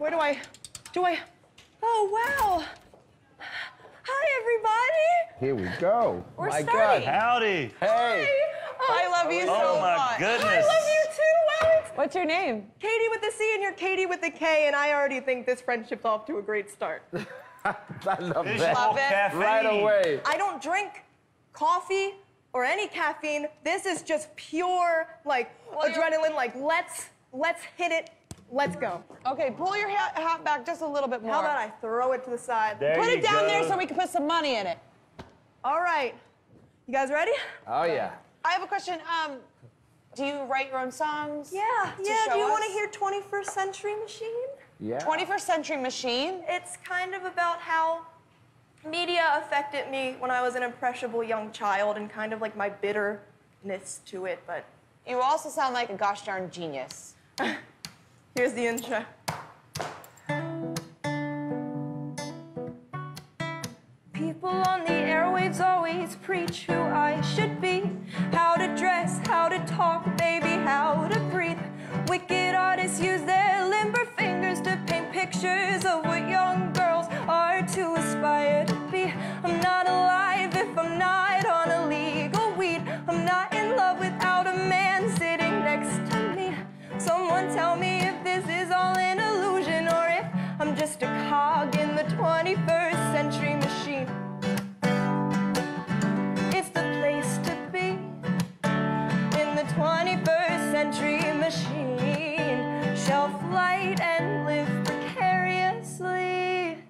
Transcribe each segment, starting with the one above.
Where do I... Oh, wow. Hi, everybody. Here we go. We're my starting. God. Howdy. Hey. I love you so Oh my much. goodness. I love you too, Alex. What's your name? Katie with the C and you're Katie with the K, and I already think this friendship's off to a great start. I love Visual that. Love it. caffeine. Right away. I don't drink coffee or any caffeine. This is just pure, like, adrenaline, like, let's hit it, let's go. Okay, pull your hat back just a little bit more. How about I throw it to the side? There Put you it down go. there so we can put some money in it. All right. You guys ready? Oh, yeah. I have a question. Do you write your own songs? Yeah. Do show you us? want to hear 21st Century Machine? Yeah. 21st Century Machine? It's kind of about how media affected me when I was an impressionable young child and kind of like my bitterness to it, but You also sound like a gosh darn genius. here's the intro. People on the airwaves always preach who I should be, how to dress, how to talk, baby, how to breathe. Wicked artists use their limber fingers to paint pictures of what young girls are to aspire to be. I'm not alive if I'm not on a legal weed. I'm not in love without a man sitting next to me. Someone tell me if this is all an illusion or if I'm just a cog in the 21st century machine. It's the place to be in the 21st century machine. Shelf light and live precariously.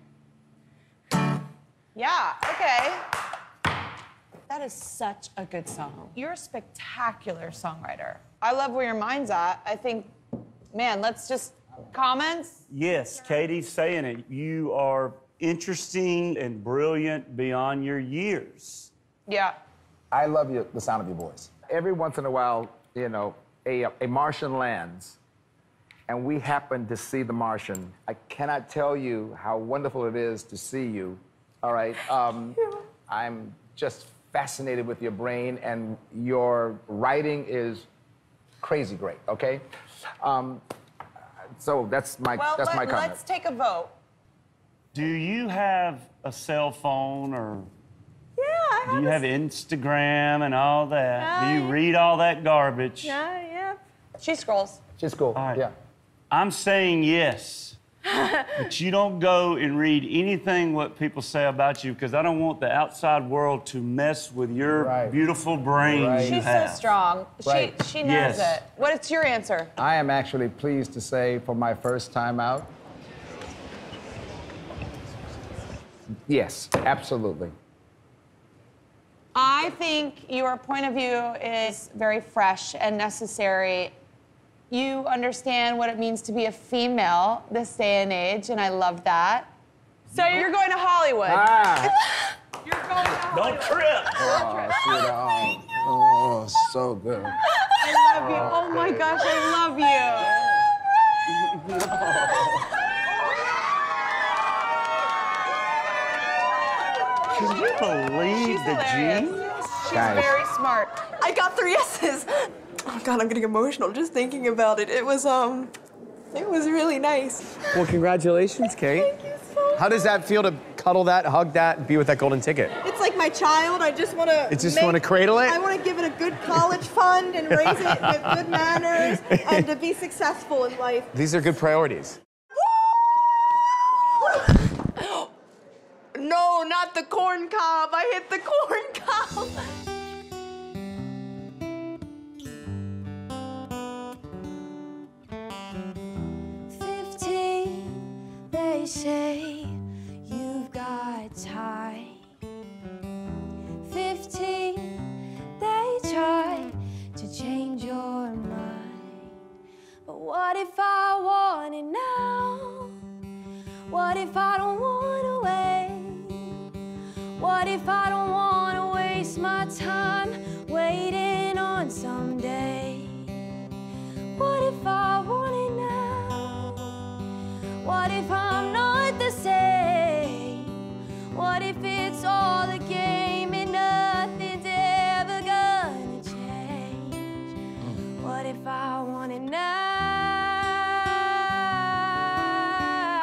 Yeah, okay. That is such a good song. You're a spectacular songwriter. I love where your mind's at. I think, man, let's just, comments? Yes, Katie's saying it. You are interesting and brilliant beyond your years. Yeah. I love the sound of your voice. Every once in a while, you know, a Martian lands, and we happen to see the Martian. I cannot tell you how wonderful it is to see you. All right. I'm just fascinated with your brain, and your writing is crazy great. Okay. So that's my comment. Let's take a vote. Do you have a cell phone or Yeah, do you have Instagram and all that? Do you read all that garbage? Yeah. She scrolls. She's cool. All right. Yeah. I'm saying yes. But you don't go and read anything what people say about you because I don't want the outside world to mess with your Right. beautiful brain Right. you She's have. so strong. Right. She knows Yes. it. What's your answer? I am actually pleased to say, for my first time out, yes, absolutely. I think your point of view is very fresh and necessary. You understand what it means to be a female this day and age, and I love that. So you're going to Hollywood. Ah. You're going to Hollywood. Don't trip. Oh, sweetheart. Oh, so good. I love you. Oh my gosh, I love Can you believe She's the hilarious. genius? She's Guys. very smart. I got 3 S's. Oh God, I'm getting emotional just thinking about it. It was really nice. Well, congratulations, Kate. Thank you so much. How does that feel to cuddle that, hug that, and be with that golden ticket? It's like my child. I just want to. You just wanna cradle it? I want to give it a good college fund and raise it with good manners and to be successful in life. These are good priorities. No, not the corn cob. I hit the corn cob. They say you've got time. 15, they try to change your mind. But what if I want it now? What if I don't want to wait? What if I don't want to waste my time waiting on someday? What if I want it now? What if I'm not the same? What if it's all a game and nothing's ever gonna change? What if I want it now?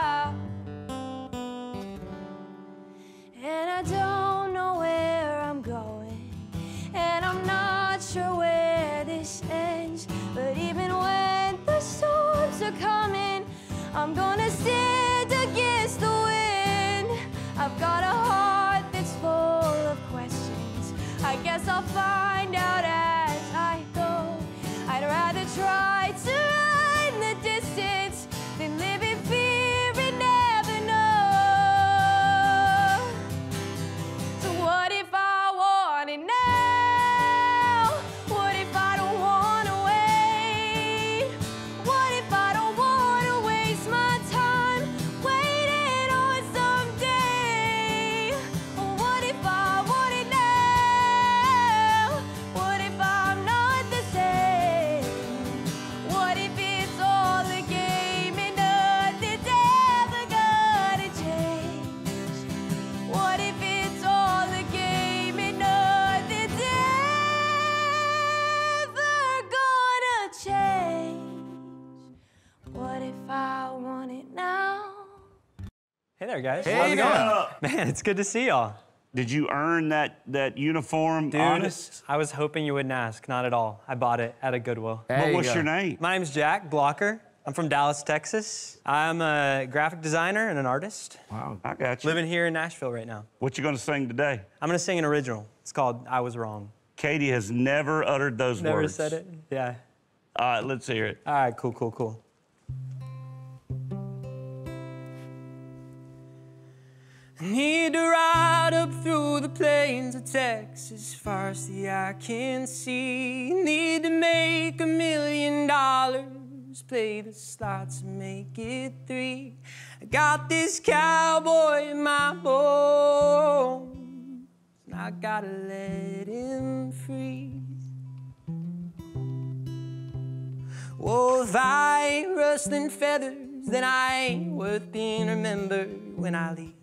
coming. I'm gonna stand against the wind. I've got a heart that's full of questions. I guess I'll find out as I go. I'd rather try to run the distance than live in fear and never know. So what if I want it now? What if I don't wanna wait? What if I don't wanna waste my time waiting on someday? What if I want it now? What if I'm not the same? What if it's all a game and nothing's ever gonna change? What if it's all a game and nothing's ever gonna change? What if I want it now? Hey there, guys. Hey, How's it man. going? Man, it's good to see y'all. Did you earn that uniform, Dude, honest? I was hoping you wouldn't ask. Not at all. I bought it at a Goodwill. There What you was go. your name? My name's Jack Blocker. I'm from Dallas, Texas. I'm a graphic designer and an artist. Wow, I got you. Living here in Nashville right now. What you gonna sing today? I'm gonna sing an original. It's called I Was Wrong. Katie has never uttered those Never words. said it? Yeah. All right, let's hear it. All right, cool, cool, cool. I need to ride up through the plains of Texas, far as the eye can see. Need to make $1 million, play the slots and make it 3. I got this cowboy in my bones, and I gotta let him free. Oh, if I ain't rustling feathers, then I ain't worth being remembered when I leave.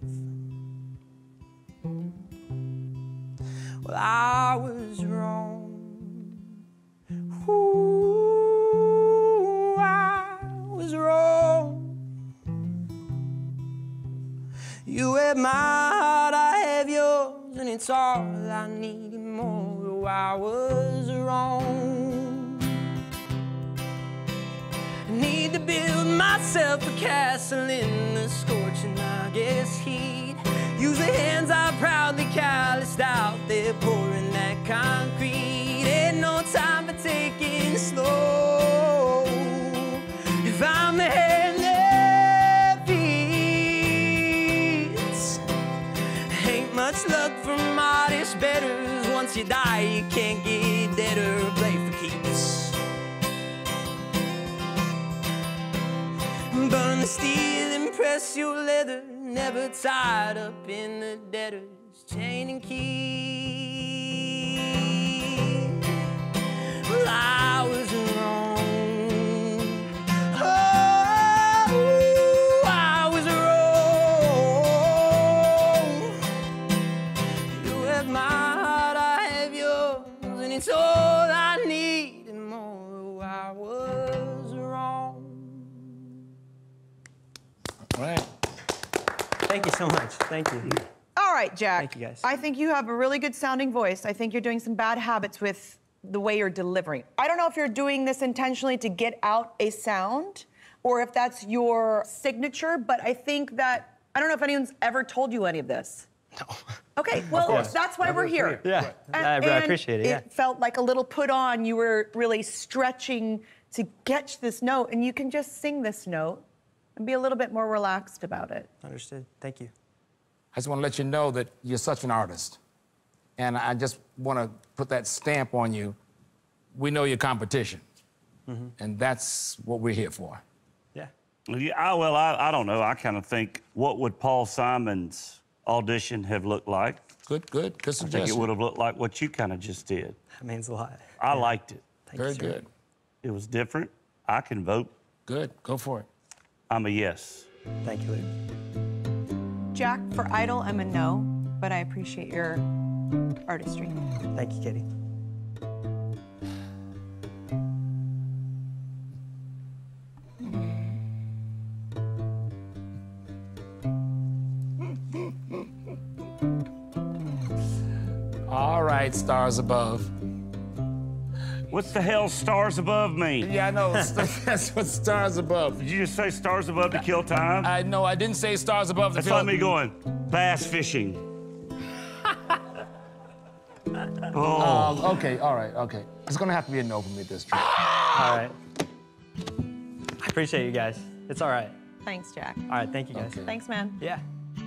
Well, I was wrong. Ooh, I was wrong. You have my heart, I have yours, and it's all I need and more. Oh, I was wrong. I need to build myself a castle in the scorching August heat. Use the hands I proudly calloused out there, pouring that concrete. Ain't no time for taking it slow. If I'm the hand that feeds, ain't much luck from modest betters. Once you die, you can't get deader. Play for keeps. Burn the steel and press your leather, never tied up in the debtor's chain and key. Well, I was wrong. Oh, I was wrong. You have my heart, I have yours, and it's all I need and more. Oh, I was wrong. All right. Thank you so much. Thank you. All right, Jack. Thank you, guys. I think you have a really good sounding voice. I think you're doing some bad habits with the way you're delivering. I don't know if you're doing this intentionally to get out a sound or if that's your signature, but I think that, I don't know if anyone's ever told you any of this. No. Okay, well, that's why we're here. Yeah, I appreciate it. Yeah. It felt like a little put on. You were really stretching to get this note, and you can just sing this note and be a little bit more relaxed about it. Understood. Thank you. I just want to let you know that you're such an artist. And I just want to put that stamp on you. We know your competition. And that's what we're here for. Yeah. Yeah, well, I don't know. I kind of think, what would Paul Simon's audition have looked like? Good, good, good I think suggestion. it would have looked like what you kind of just did. That means a lot. I liked it. Thank Very you, sir. good. It was different. I can vote. Good, go for it. I'm a yes. Thank you, Luke. Jack, for Idol, I'm a no, but I appreciate your artistry. Thank you, Katie. All right, stars above. What's the hell stars above me? Yeah, I know. That's what stars above. Did you just say stars above to kill time? I know. I didn't say stars above. That's like me going bass fishing. Oh. Okay, all right, okay. It's gonna have to be a no for me this trip. All right. I appreciate you guys. It's all right. Thanks, Jack. All right, thank you guys. Okay. Thanks, man. Yeah.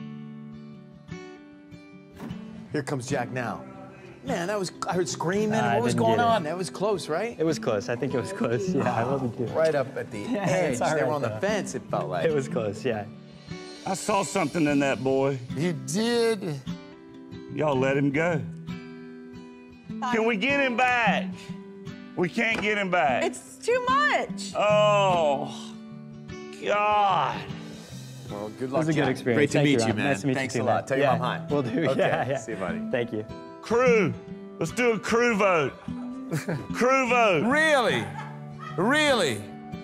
Here comes Jack now. Man, that was, I heard screaming. I What was didn't going get it. on? That was close, right? It was close. I think it was close. Yeah, I wasn't too. Right up at the Yeah, edge. it's all They were right, on the though. fence, it felt like. It was close, yeah. I saw something in that boy. You did. Y'all let him go. Can we get him back? We can't get him back. It's too much. Oh, God. Well, good It luck, was a good Jack. experience. Great to Thank meet you, Ron. man. Nice to meet Thanks you a too, lot. man. Tell your Yeah, mom hi. Will do. Okay. Yeah, yeah. See you, buddy. Thank you. Crew, let's do a crew vote. Crew vote. Really? Really?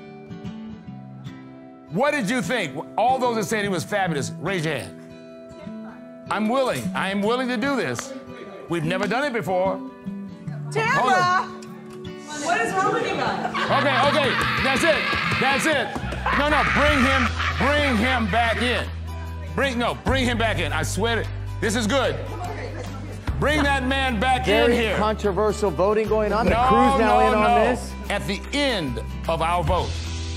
What did you think? All those that said he was fabulous, raise your hand. I'm willing. I am willing to do this. We've never done it before. Tamara! What is wrong with you guys? Okay, that's it. That's it. No, bring him back in. Bring him back in. I swear it. This is good. Bring that man back in Very here. controversial voting going on. The crew's now in on this. At the end of our vote,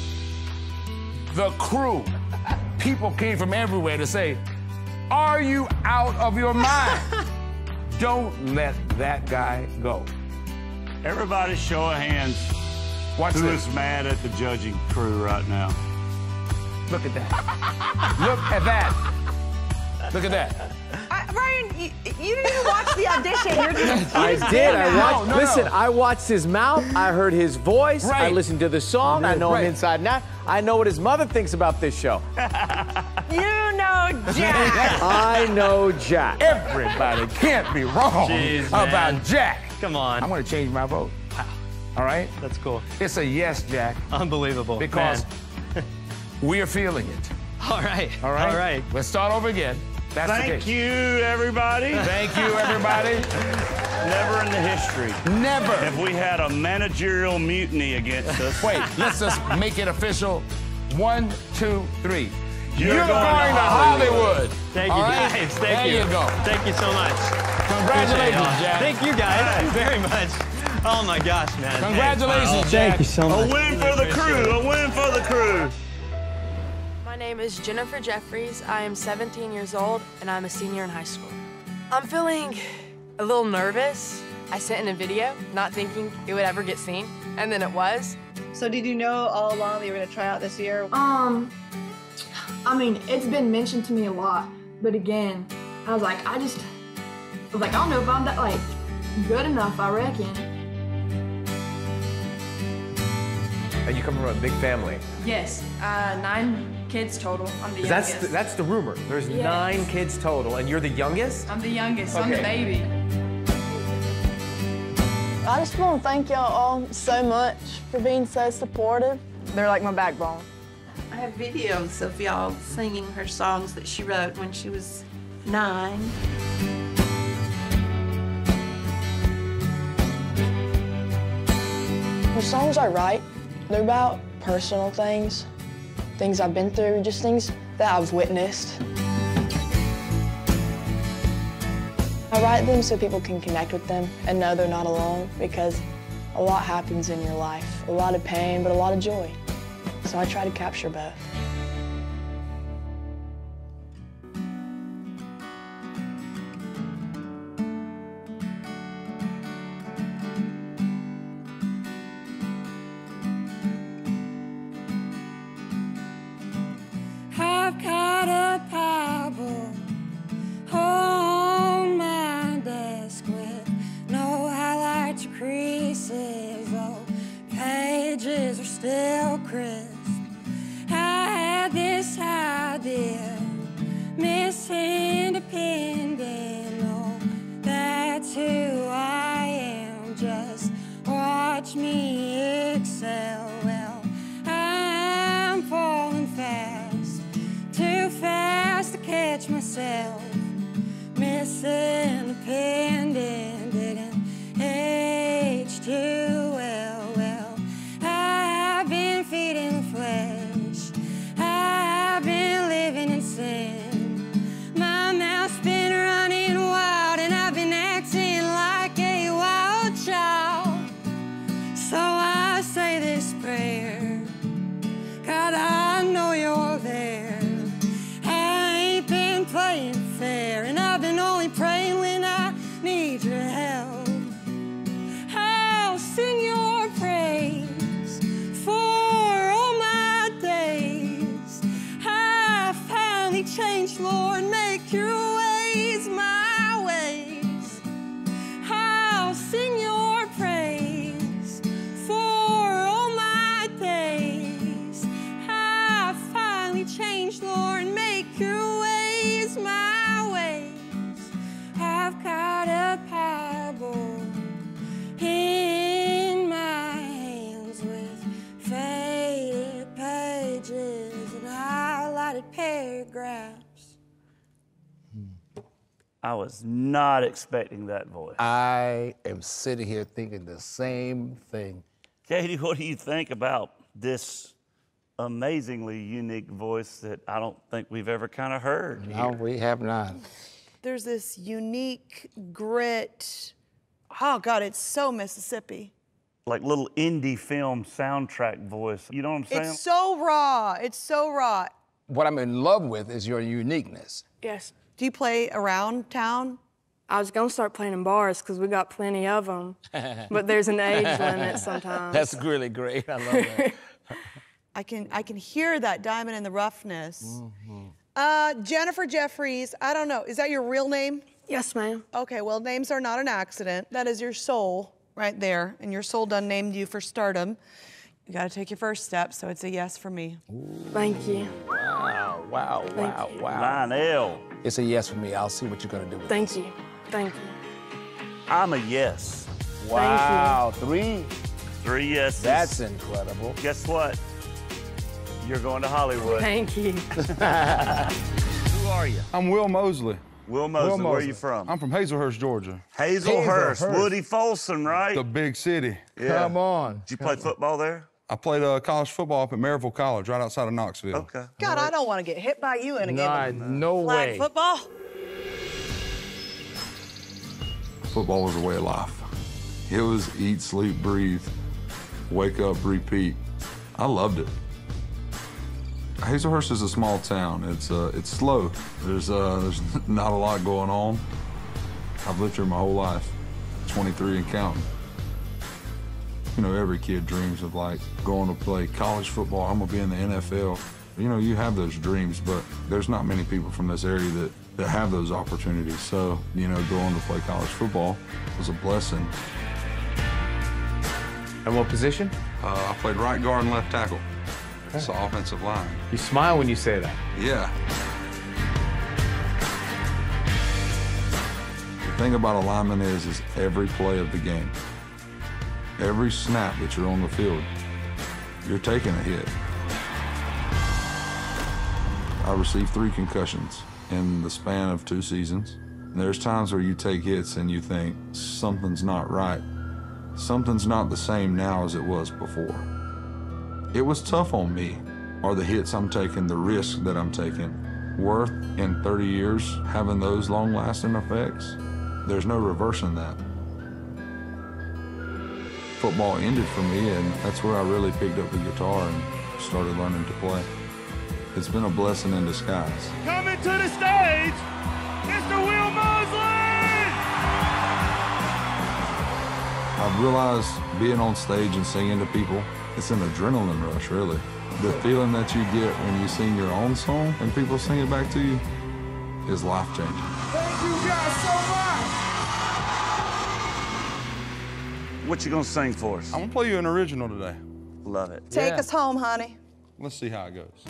the crew, people came from everywhere to say, are you out of your mind? Don't let that guy go. Everybody show of hands. Watch Who this. is mad at the judging crew right now? Look at that. Look at that. Look at that. Ryan, you didn't even watch the audition. You're just, I did. I watched. No. Listen, I watched his mouth. I heard his voice. I Right. listened to the song. I know Right. him inside and out. I know what his mother thinks about this show. you know Jack. I know Jack. Everybody can't be wrong Jeez, about man. Jack. Come on. I'm gonna change my vote. All right? That's cool. It's a yes, Jack, Unbelievable. because Man. we are feeling it. All right. All right? All right. Let's start over again. That's the Thank case. you, everybody. Thank you, everybody. Never in the history Never. have we had a managerial mutiny against us. Wait, let's just make it official. 1, 2, 3. You're going to going to Hollywood. Thank you, All right? guys. Thank you. There you go. Thank you so much. Congratulations, Appreciate it. Jack. Thank you guys very much. Oh my gosh, man. Congratulations, Thanks. Jack. Thank you so A much. win for the crew. A win for the crew. My name is Jennifer Jeffries. I am 17 years old, and I'm a senior in high school. I'm feeling a little nervous. I sent in a video, not thinking it would ever get seen, and then it was. So did you know all along that you were gonna try out this year? I mean, it's been mentioned to me a lot, but again, I was like, I don't know if I'm that, like, good enough, I reckon. And you come from a big family. Yes, 9 kids total. I'm the youngest. That's the rumor. There's Yes. 9 kids total, and you're the youngest? I'm the youngest. I'm the Okay. baby. I just want to thank y'all all so much for being so supportive. They're like my backbone. I have videos of y'all singing her songs that she wrote when she was 9. The songs I write, they're about personal things, things I've been through, just things that I've witnessed. I write them so people can connect with them and know they're not alone, because a lot happens in your life. A lot of pain, but a lot of joy. So I try to capture both. I've got a Bible on my desk with no highlights or creases. Oh, pages are still crisp. I had this idea, Miss Independent. Oh, that's who I am. Just watch me excel. Well, I'm falling fast, too fast to catch myself. Miss Independent didn't age too well. Lord, make your ways my ways. I'll sing your praise for all my days. I finally changed, Lord, make your ways my ways. I've got a Bible in my hands with faded pages and highlighted paragraphs. I was not expecting that voice. I am sitting here thinking the same thing. Katie, what do you think about this amazingly unique voice that I don't think we've ever kind of heard No, here? we have not. There's this unique grit. Oh, God, it's so Mississippi. Like little indie film soundtrack voice. You know what I'm saying? It's so raw. It's so raw. What I'm in love with is your uniqueness. Yes. Do you play around town? I was gonna start playing in bars because we got plenty of them, but there's an age limit sometimes. That's really great. I love that. I can hear that diamond in the roughness. Jennifer Jeffries, I don't know, is that your real name? Yes, ma'am. Okay, well, names are not an accident. That is your soul right there, and your soul done named you for stardom. You gotta take your first step, so it's a yes for me. Thank you. Wow, wow, wow, wow. Lionel. It's a yes for me. I'll see what you're gonna do with Thank this. you. Thank you. I'm a yes. Wow, three? 3 yeses. That's incredible. Guess what? You're going to Hollywood. Thank you. Who are you? I'm Will Mosley. Will Mosley, where are you from? I'm from Hazelhurst, Georgia. Hazelhurst, Woody Folsom, right? The big city. Yeah. Come on. Did you play football there? I played college football up at Maryville College, right outside of Knoxville. Okay. God, I don't want to get hit by you in a game of No flag way. football. Football was a way of life. It was eat, sleep, breathe, wake up, repeat. I loved it. Hazelhurst is a small town. It's slow. There's not a lot going on. I've lived here my whole life, 23 and counting. You know, every kid dreams of like going to play college football. I'm gonna be in the NFL. You know, you have those dreams, but there's not many people from this area that have those opportunities. So, you know, going to play college football was a blessing. And what position? I played right guard and left tackle. It's the offensive line. You smile when you say that. Yeah. The thing about a lineman is every play of the game. Every snap that you're on the field, you're taking a hit. I received 3 concussions in the span of 2 seasons. And there's times where you take hits and you think, something's not right. Something's not the same now as it was before. It was tough on me. Are the hits I'm taking, the risks that I'm taking, worth in 30 years having those long-lasting effects? There's no reversing that. Football ended for me, and that's where I really picked up the guitar and started learning to play. It's been a blessing in disguise. Coming to the stage, Mr. Will Mosley! I've realized being on stage and singing to people, it's an adrenaline rush, really. The feeling that you get when you sing your own song and people sing it back to you is life-changing. Thank you guys so much. What you gonna sing for us? I'm gonna play you an original today. Love it. Take us home, honey. Let's see how it goes.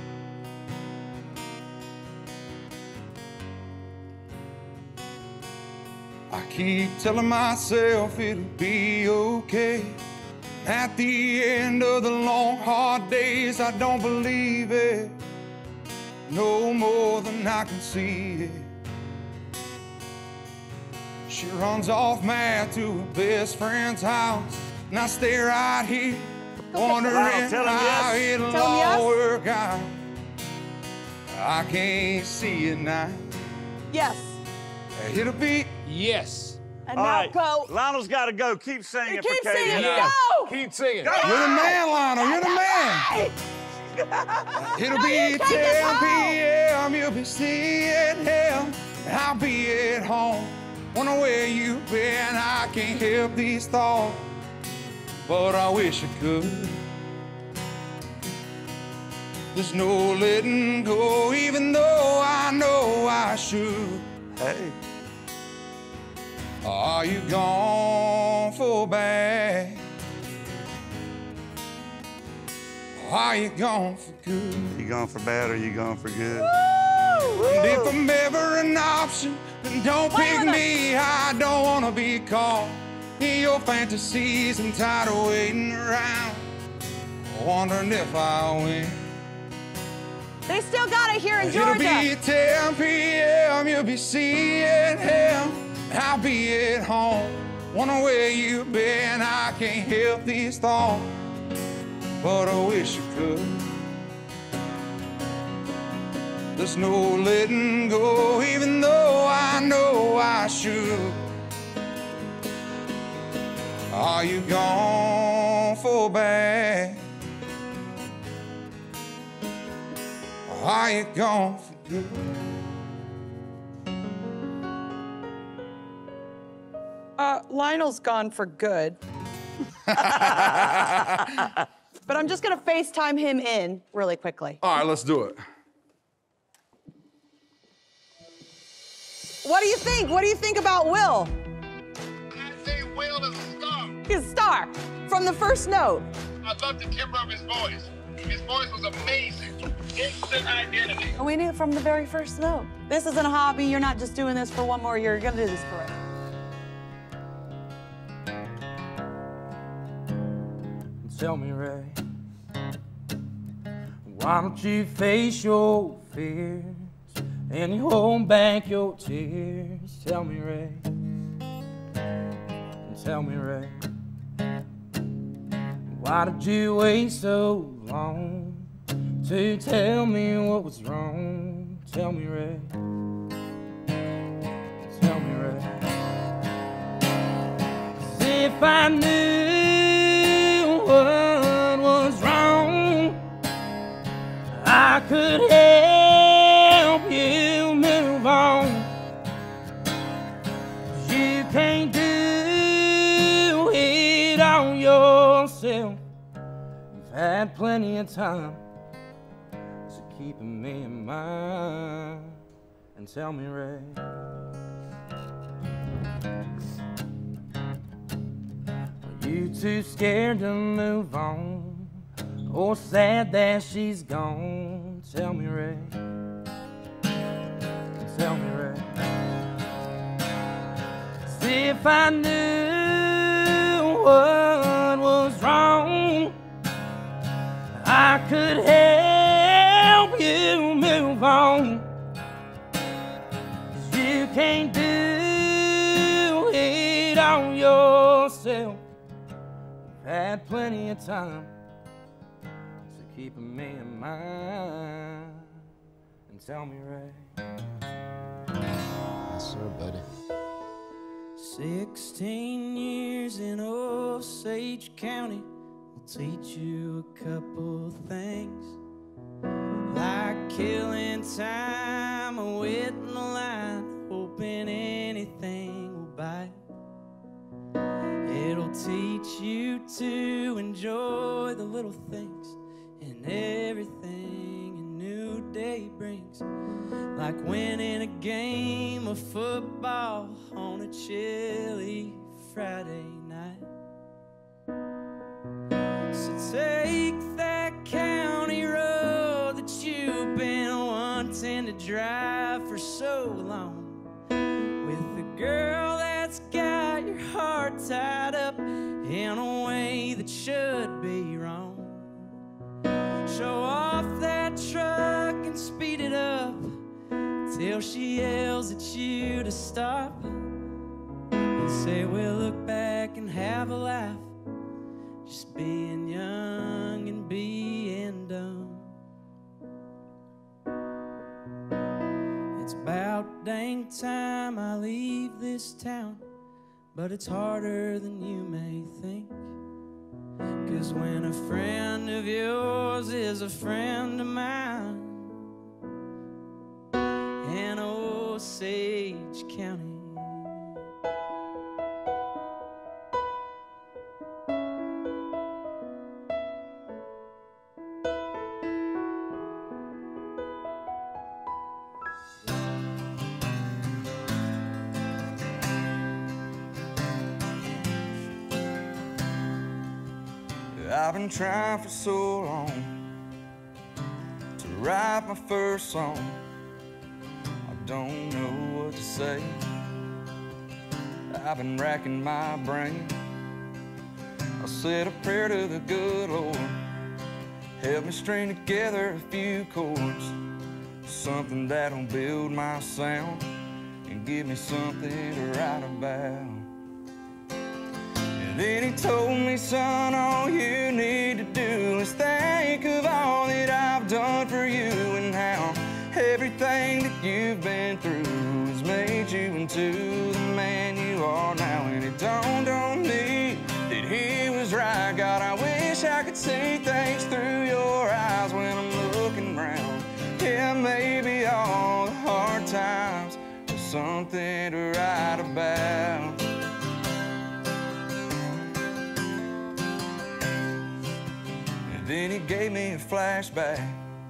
I keep telling myself it'll be okay. At the end of the long, hard days, I don't believe it no more than I can see it. She runs off mad to her best friend's house, and I stay right here wondering how it'll all work out. I can't see it now. Yes. It'll be yes. And All now right, go. Lionel's got to go. Keep singing Keep for Katie. singing. Go. Keep singing. You're the man, Lionel. You're the man. It'll be 10 p.m. You'll be seeing him. I'll be at home. Wonder where you've been. I can't help these thoughts, but I wish I could. There's no letting go, even though I I know I should. Hey. Are you gone for bad? Are you gone for good? You gone for bad or you gone for good? And if I'm ever an option, then don't pick me. I don't wanna be caught in your fantasies. I'm tired of waiting around, wondering if I'll win. They still got it here in Georgia. It'll be 10 p.m. You'll be seeing him. I'll be at home. Wonder where you've been. I can't help these thoughts, but I wish I could. There's no letting go, even though I know I should. Are you gone for bad? Are you gone for good? Lionel's gone for good. But I'm just gonna FaceTime him in really quickly. All right, let's do it. What do you think? What do you think about Will? I think Will is a star. He's a star from the first note. I love the timbre of his voice. His voice was amazing. Instant identity. We knew it from the very first note. This isn't a hobby. You're not just doing this for one more year. You're gonna do this forever. Tell me, Ray, why don't you face your fears and you hold back your tears? Tell me, Ray, tell me, Ray, why did you wait so long to tell me what was wrong? Tell me, Ray, tell me, Ray, 'cause if I knew what was wrong, I could help you move on. 'Cause you can't do it on yourself. You've had plenty of time to keep me in mind. And tell me, Ray, you too scared to move on, or sad that she's gone? Tell me, Ray, tell me, Ray, 'cause if I knew what was wrong, I could help you move on. 'Cause you can't do it on yourself. Had plenty of time to keep me in mind. And tell me, Ray. Yes, sir, buddy. 16 years in Osage County will teach you a couple things, like killing time or waiting the line, hoping anything will bite. It'll teach you to enjoy the little things and everything a new day brings, like winning a game of football on a chilly Friday night. So take that county road that you've been wanting to drive for so long, with the girl that's got your heart tied up in a way that should be wrong. Show off that truck and speed it up till she yells at you to stop, and say we'll look back and have a laugh, just being young and being dumb. It's about dang time I leave this town, but it's harder than you may think. 'Cause when a friend of yours is a friend of mine in Osage County. I've been trying for so long to write my first song. I don't know what to say. I've been racking my brain. I said a prayer to the good Lord, help me string together a few chords, something that'll build my sound and give me something to write about. And then he told me, son, all you need to do is think of all that I've done for you and how everything that you've been through has made you into the man you are now. And it dawned on me that he was right. God, I wish I could see things through your eyes when I'm looking around. Yeah, maybe all the hard times are something to write about. And then he gave me a flashback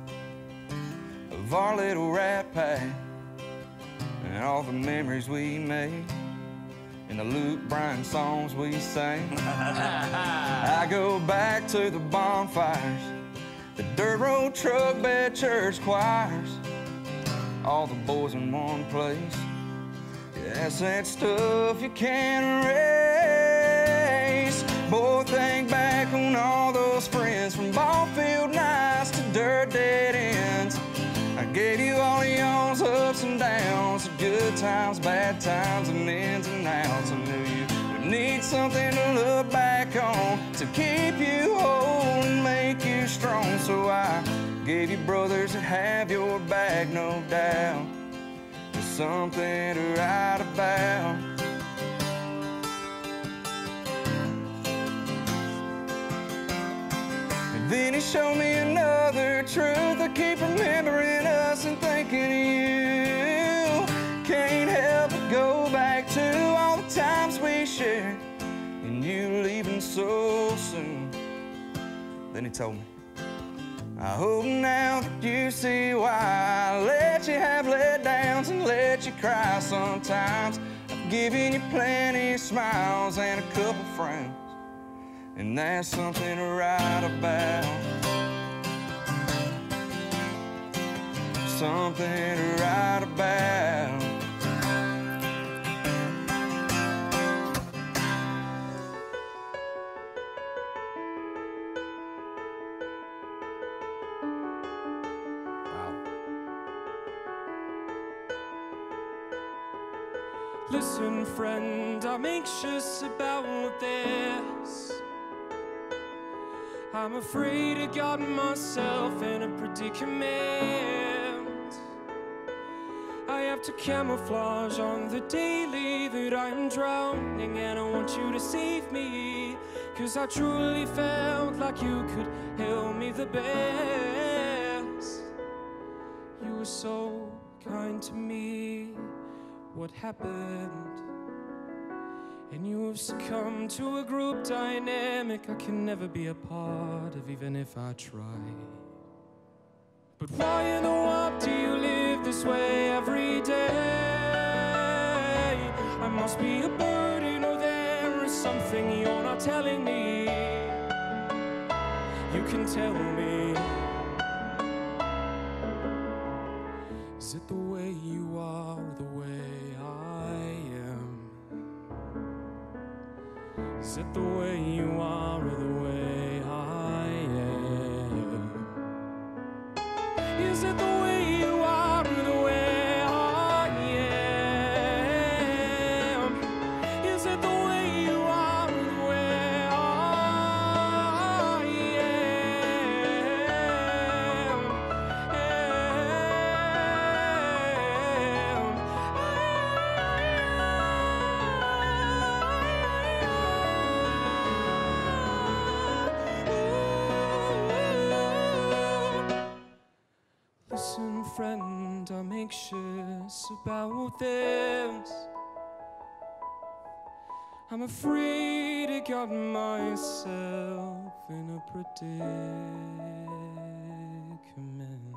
of our little rat pack and all the memories we made and the Luke Bryan songs we sang. I go back to the bonfires, the dirt road truck bed church choirs, all the boys in one place. Yeah, that's that stuff you can't erase. Boy, think back on all those friends, from ball field nights to dirt dead ends. I gave you all of y'all's ups and downs, the good times, bad times, and ins and outs. I knew you would need something to look back on to keep you whole and make you strong. So I gave you brothers that have your back, no doubt. There's something to write about. And then he showed me another truth. I keep remembering us and thinking of you. Can't help but go back to all the times we shared and you leaving so soon. Then he told me, I hope now that you see why I let you have letdowns and let you cry sometimes. I've given you plenty of smiles and a couple friends, and that's something to write about. Something to write about. Listen, friend, I'm anxious about this. I'm afraid I got myself in a predicament. I have to camouflage on the daily that I'm drowning, and I want you to save me, 'cause I truly felt like you could help me the best. You were so kind to me. What happened? And you have succumbed to a group dynamic I can never be a part of, even if I try. But why in the world do you live this way every day? I must be a burden, or there is something you're not telling me. You can tell me. Is it the way you are, or the way I am? Is it the way you are, or the way I am? Is it the way you are, or the way I am? Is it the way you are, or the way I Listen, friend, I'm anxious about this. I'm afraid I got myself in a predicament.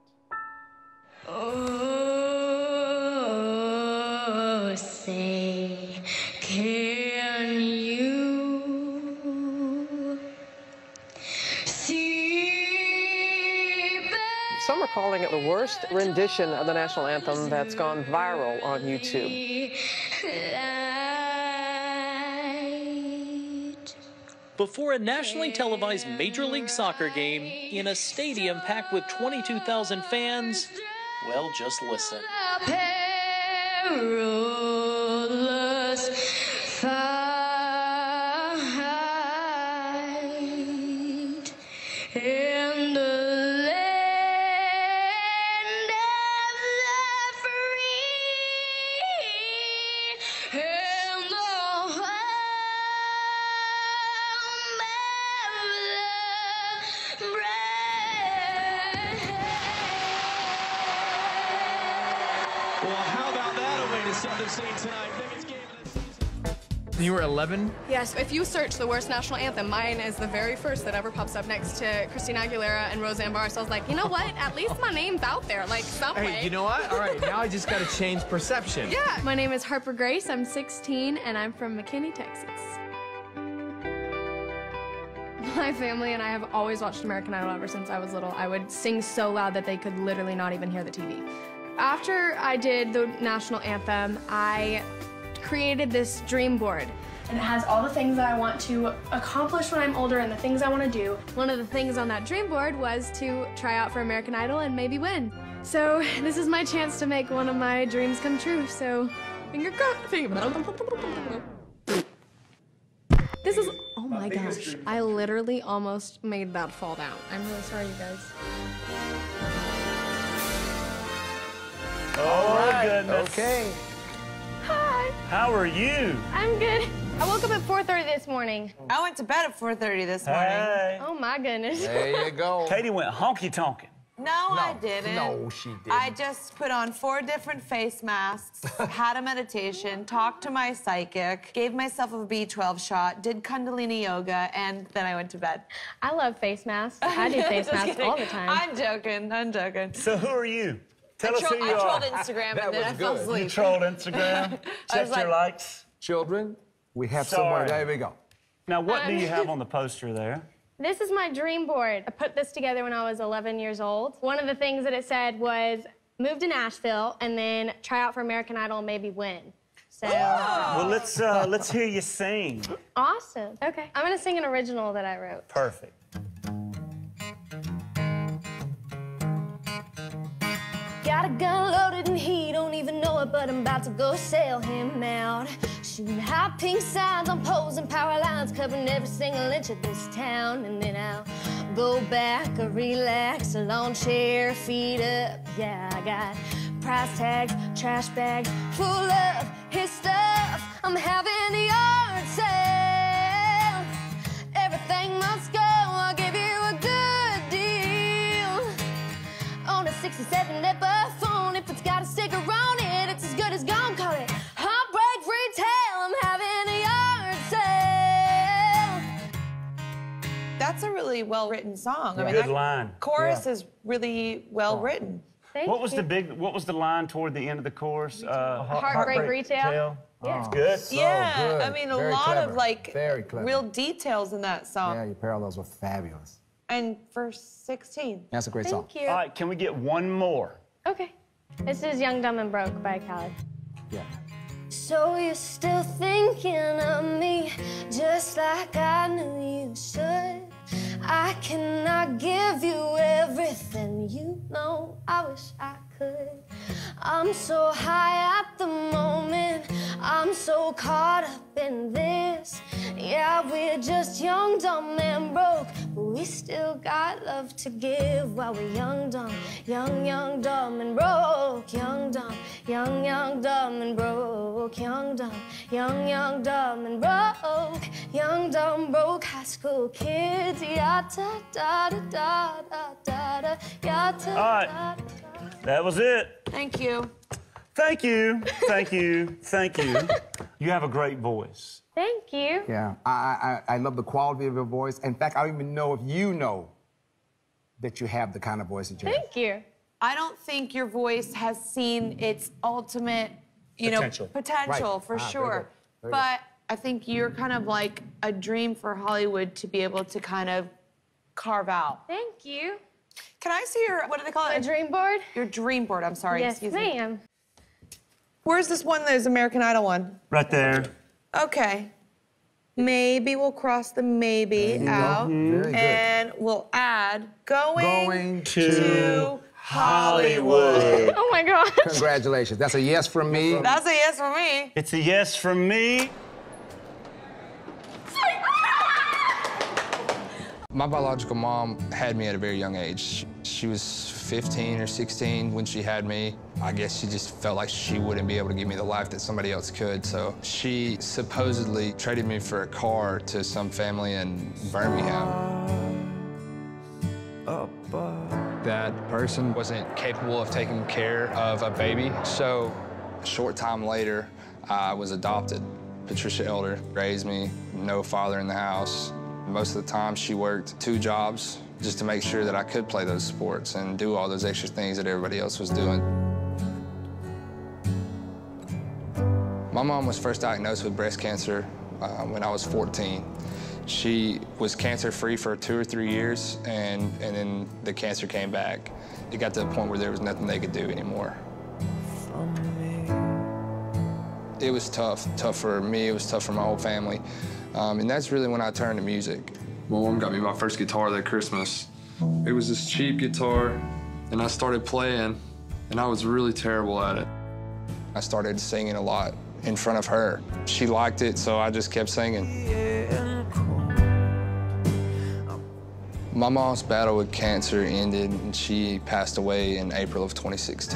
Oh, say, can you worst rendition of the national anthem that's gone viral on YouTube. Before a nationally televised Major League Soccer game in a stadium packed with 22,000 fans, well, just listen. Perilous fight in the land of the free, in the home of the brave. Well, how about that a way to set the scene tonight? You were 11? Yes, if you search the worst national anthem, mine is the very first that ever pops up next to Christina Aguilera and Roseanne Barr. So I was like, you know what? At least my name's out there, like some way. Hey, you know what? All right, now I just got to change perception. Yeah. My name is Harper Grace. I'm 16, and I'm from McKinney, Texas. My family and I have always watched American Idol ever since I was little. I would sing so loud that they could literally not even hear the TV. After I did the national anthem, I created this dream board. And it has all the things that I want to accomplish when I'm older and the things I want to do. One of the things on that dream board was to try out for American Idol and maybe win. So this is my chance to make one of my dreams come true. So finger crossed. This is, oh my gosh. I literally almost made that fall down. I'm really sorry, you guys. Oh, my goodness. Okay. Hi. How are you? I'm good. I woke up at 4:30 this morning. I went to bed at 4:30 this morning. Hey. Oh my goodness. There you go. Katie went honky-tonkin'. No, I didn't. No, she didn't. I just put on 4 different face masks, had a meditation, talked to my psychic, gave myself a B12 shot, did Kundalini yoga, and then I went to bed. I love face masks. I do face Just masks kidding. all the time. I'm joking. I'm joking. So who are you? Tell us who you I are. trolled Instagram and then I fell good. asleep. You trolled Instagram? Checked your likes? Children, we have Sorry. someone. There we go. Now, what do you have on the poster there? This is my dream board. I put this together when I was 11 years old. One of the things that it said was move to Nashville and then try out for American Idol and maybe win. So. Well, let's hear you sing. Awesome. Okay. I'm gonna sing an original that I wrote. Perfect. Got a gun loaded and he don't even know it, but I'm about to go sell him out. Shooting hot pink signs on poles and power lines, covering every single inch of this town. And then I'll go back, relax, a lawn chair, feet up. Yeah, I got price tags, trash bags, full of his stuff. I'm having a yard sale. Everything must go, I'll give you a good deal. On a 67 Epiphone, if it's got a sticker on it, it's as good as gone. Call it Heartbreak Retail. I'm having a yard sale. That's a really well-written song. I mean, Good that line. chorus is really well-written. What was the line toward the end of the chorus? Heartbreak Retail. Yeah. It's good. Yeah, good. I mean, a Very lot clever. of like Very clever. real details in that song. Yeah, your parallels were fabulous. And for 16. That's a great song. Thank you. All right, can we get one more? Okay. This is Young, Dumb, and Broke by Khaled. Yeah. So you're still thinking of me, just like I knew you should. I cannot give you everything, you know, I wish I could. I'm so high at the moment, I'm so caught up in this. Yeah, we're just young, dumb, and broke, but we still got love to give while we're young, dumb, young, dumb, and broke. Young, dumb, dumb, and broke. Young, dumb, dumb, and broke. Young, dumb, broke high school kids. Ya da da da da da da da. Ya da. All right. That was it. Thank you. Thank you. Thank you. Thank you. You have a great voice. Thank you. Yeah, I love the quality of your voice. In fact, I don't even know if you know that you have the kind of voice that you have. Thank you. I don't think your voice has seen its ultimate, Potential. potential Right. for Very sure. good. Very But I think you're kind of like a dream for Hollywood to be able to kind of carve out. Thank you. Can I see your, what do they call it? A dream board? Your dream board, I'm sorry. Yes, excuse me. ma'am. Where's this one, there's American Idol one? Right there. Okay. Maybe we'll cross the maybe out. Very good. And we'll add going to Hollywood. Oh my gosh. Congratulations. That's a yes from me. That's a yes for me. It's a yes from me. My biological mom had me at a very young age. She was 15 or 16 when she had me. I guess she just felt like she wouldn't be able to give me the life that somebody else could, so she supposedly traded me for a car to some family in Birmingham. That person wasn't capable of taking care of a baby, so a short time later, I was adopted. Patricia Elder raised me, no father in the house. Most of the time, she worked 2 jobs just to make sure that I could play those sports and do all those extra things that everybody else was doing. My mom was first diagnosed with breast cancer when I was 14. She was cancer-free for 2 or 3 years, and then the cancer came back. It got to the point where there was nothing they could do anymore. It was tough for me, it was tough for my whole family. And that's really when I turned to music. My mom got me my first guitar that Christmas. It was this cheap guitar, and I started playing, and I was really terrible at it. I started singing a lot in front of her. She liked it, so I just kept singing. My mom's battle with cancer ended, and she passed away in April of 2016.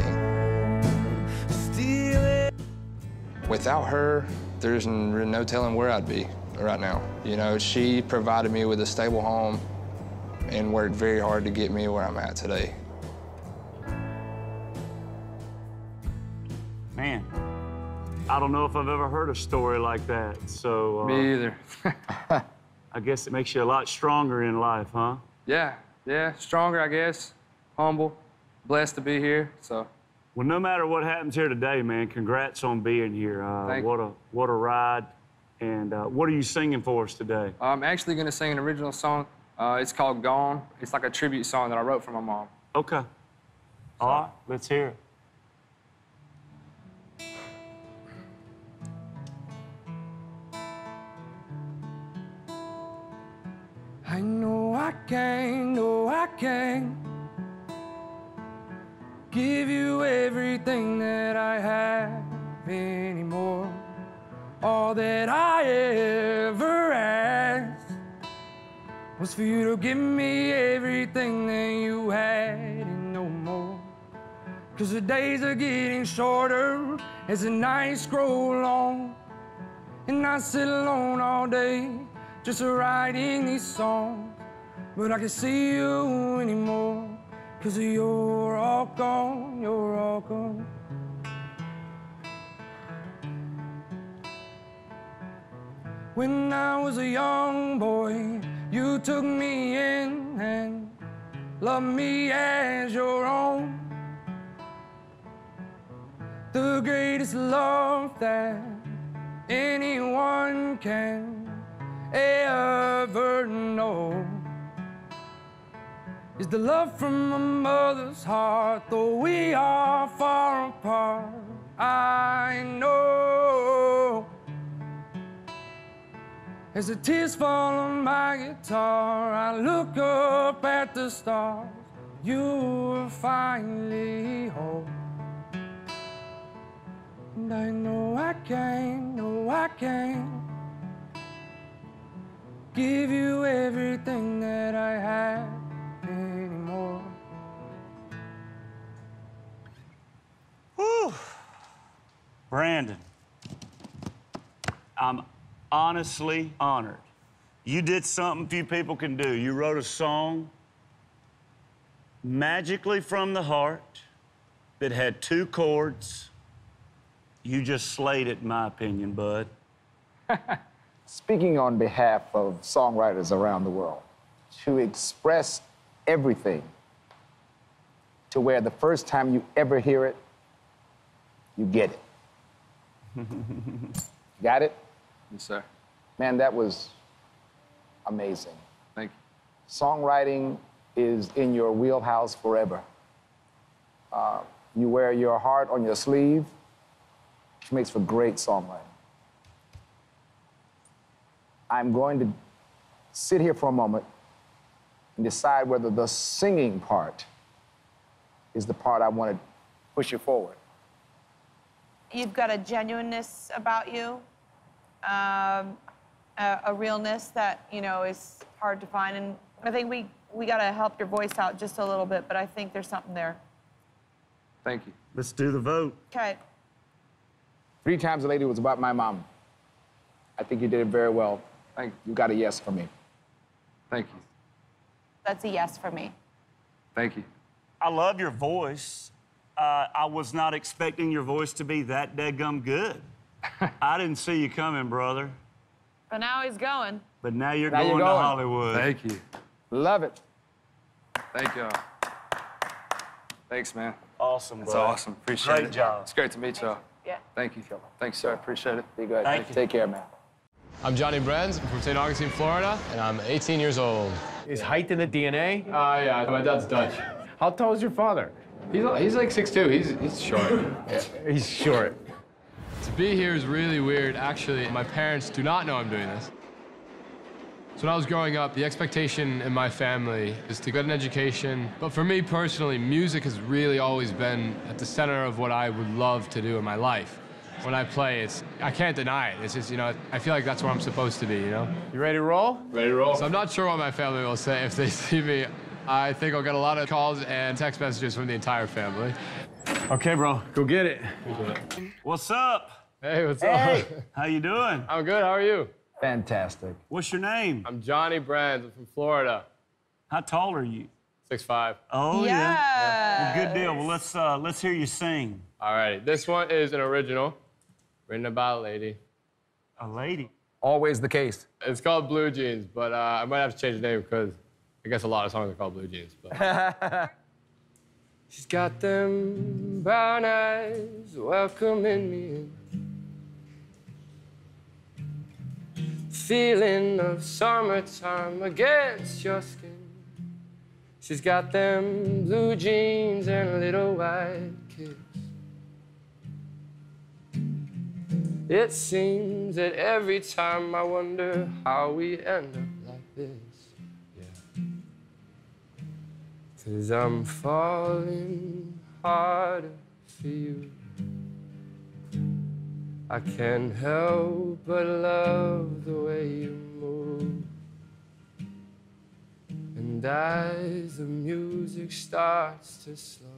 Without her, there's no telling where I'd be right now. You know, she provided me with a stable home and worked very hard to get me where I'm at today. Man, I don't know if I've ever heard a story like that, so... Me either. I guess it makes you a lot stronger in life, huh? Yeah, stronger, I guess. Humble, blessed to be here, so... Well, no matter what happens here today, man, congrats on being here. Thank you. What a ride. And what are you singing for us today? I'm actually gonna sing an original song. It's called Gone. It's like a tribute song that I wrote for my mom. Okay. All right, let's hear it. I know I can't give you everything that I have anymore. All that I ever asked was for you to give me everything that you had and no more. 'Cause the days are getting shorter as the nights grow long, and I sit alone all day just writing these songs. But I can't see you anymore, 'cause you're all gone, you're all gone. When I was a young boy, you took me in and loved me as your own. The greatest love that anyone can ever know is the love from a mother's heart. Though we are far apart, I know. As the tears fall on my guitar, I look up at the stars. You will finally hold. And I know I can't give you everything that I have anymore. Whew. Brandon, I'm honestly honored. You did something few people can do. You wrote a song magically from the heart that had 2 chords. You just slayed it, in my opinion, bud. Speaking on behalf of songwriters around the world, to express everything to where the first time you ever hear it, you get it. Got it? Yes, sir. Man, that was amazing. Thank you. Songwriting is in your wheelhouse forever. You wear your heart on your sleeve, which makes for great songwriting. I'm going to sit here for a moment and decide whether the singing part is the part I want to push you forward. You've got a genuineness about you, a realness that, you know, is hard to find. And I think we got to help your voice out just a little bit, but I think there's something there. Thank you. Let's do the vote. Okay. 3 Times a Lady was about my mom. I think you did it very well. You got a yes from me. Thank you. That's a yes for me. Thank you. I love your voice. I was not expecting your voice to be that deadgum good. I didn't see you coming, brother. But now he's going. But now you're going to Hollywood. Thank you. Love it. Thank y'all. Thanks, man. Awesome, That's bro. awesome. Appreciate it. Great job. It's great to meet y'all. Yeah. Thank you. Thanks, sir. Appreciate it. Be good. Thank you. Take care, man. I'm Johnny Brenz. I'm from St. Augustine, Florida, and I'm 18 years old. Is height in the DNA? Yeah, my dad's Dutch. How tall is your father? He's like 6'2". He's short. Yeah, he's short. To be here is really weird. Actually, my parents do not know I'm doing this. So when I was growing up, the expectation in my family is to get an education. But for me personally, music has really always been at the center of what I would love to do in my life. When I play, I can't deny it. It's just, you know, I feel like that's where I'm supposed to be, you know? You ready to roll? Ready to roll. So I'm not sure what my family will say if they see me. I think I'll get a lot of calls and text messages from the entire family. Okay, bro. Go get it. What's up? Hey, what's Hey. up? How you doing? I'm good. How are you? Fantastic. What's your name? I'm Johnny Brands. I'm from Florida. How tall are you? 6'5". Oh, yeah. Well, good deal. Well, let's hear you sing. All right. This one is an original, written about a lady. A lady? Always the case. It's called Blue Jeans, but I might have to change the name because I guess a lot of songs are called Blue Jeans. But. She's got them brown eyes welcoming me in. Feeling of summertime against your skin. She's got them blue jeans and a little white kiss. It seems that every time I wonder how we end up like this. Yeah. 'Cause I'm falling harder for you. I can't help but love the way you move. And as the music starts to slow,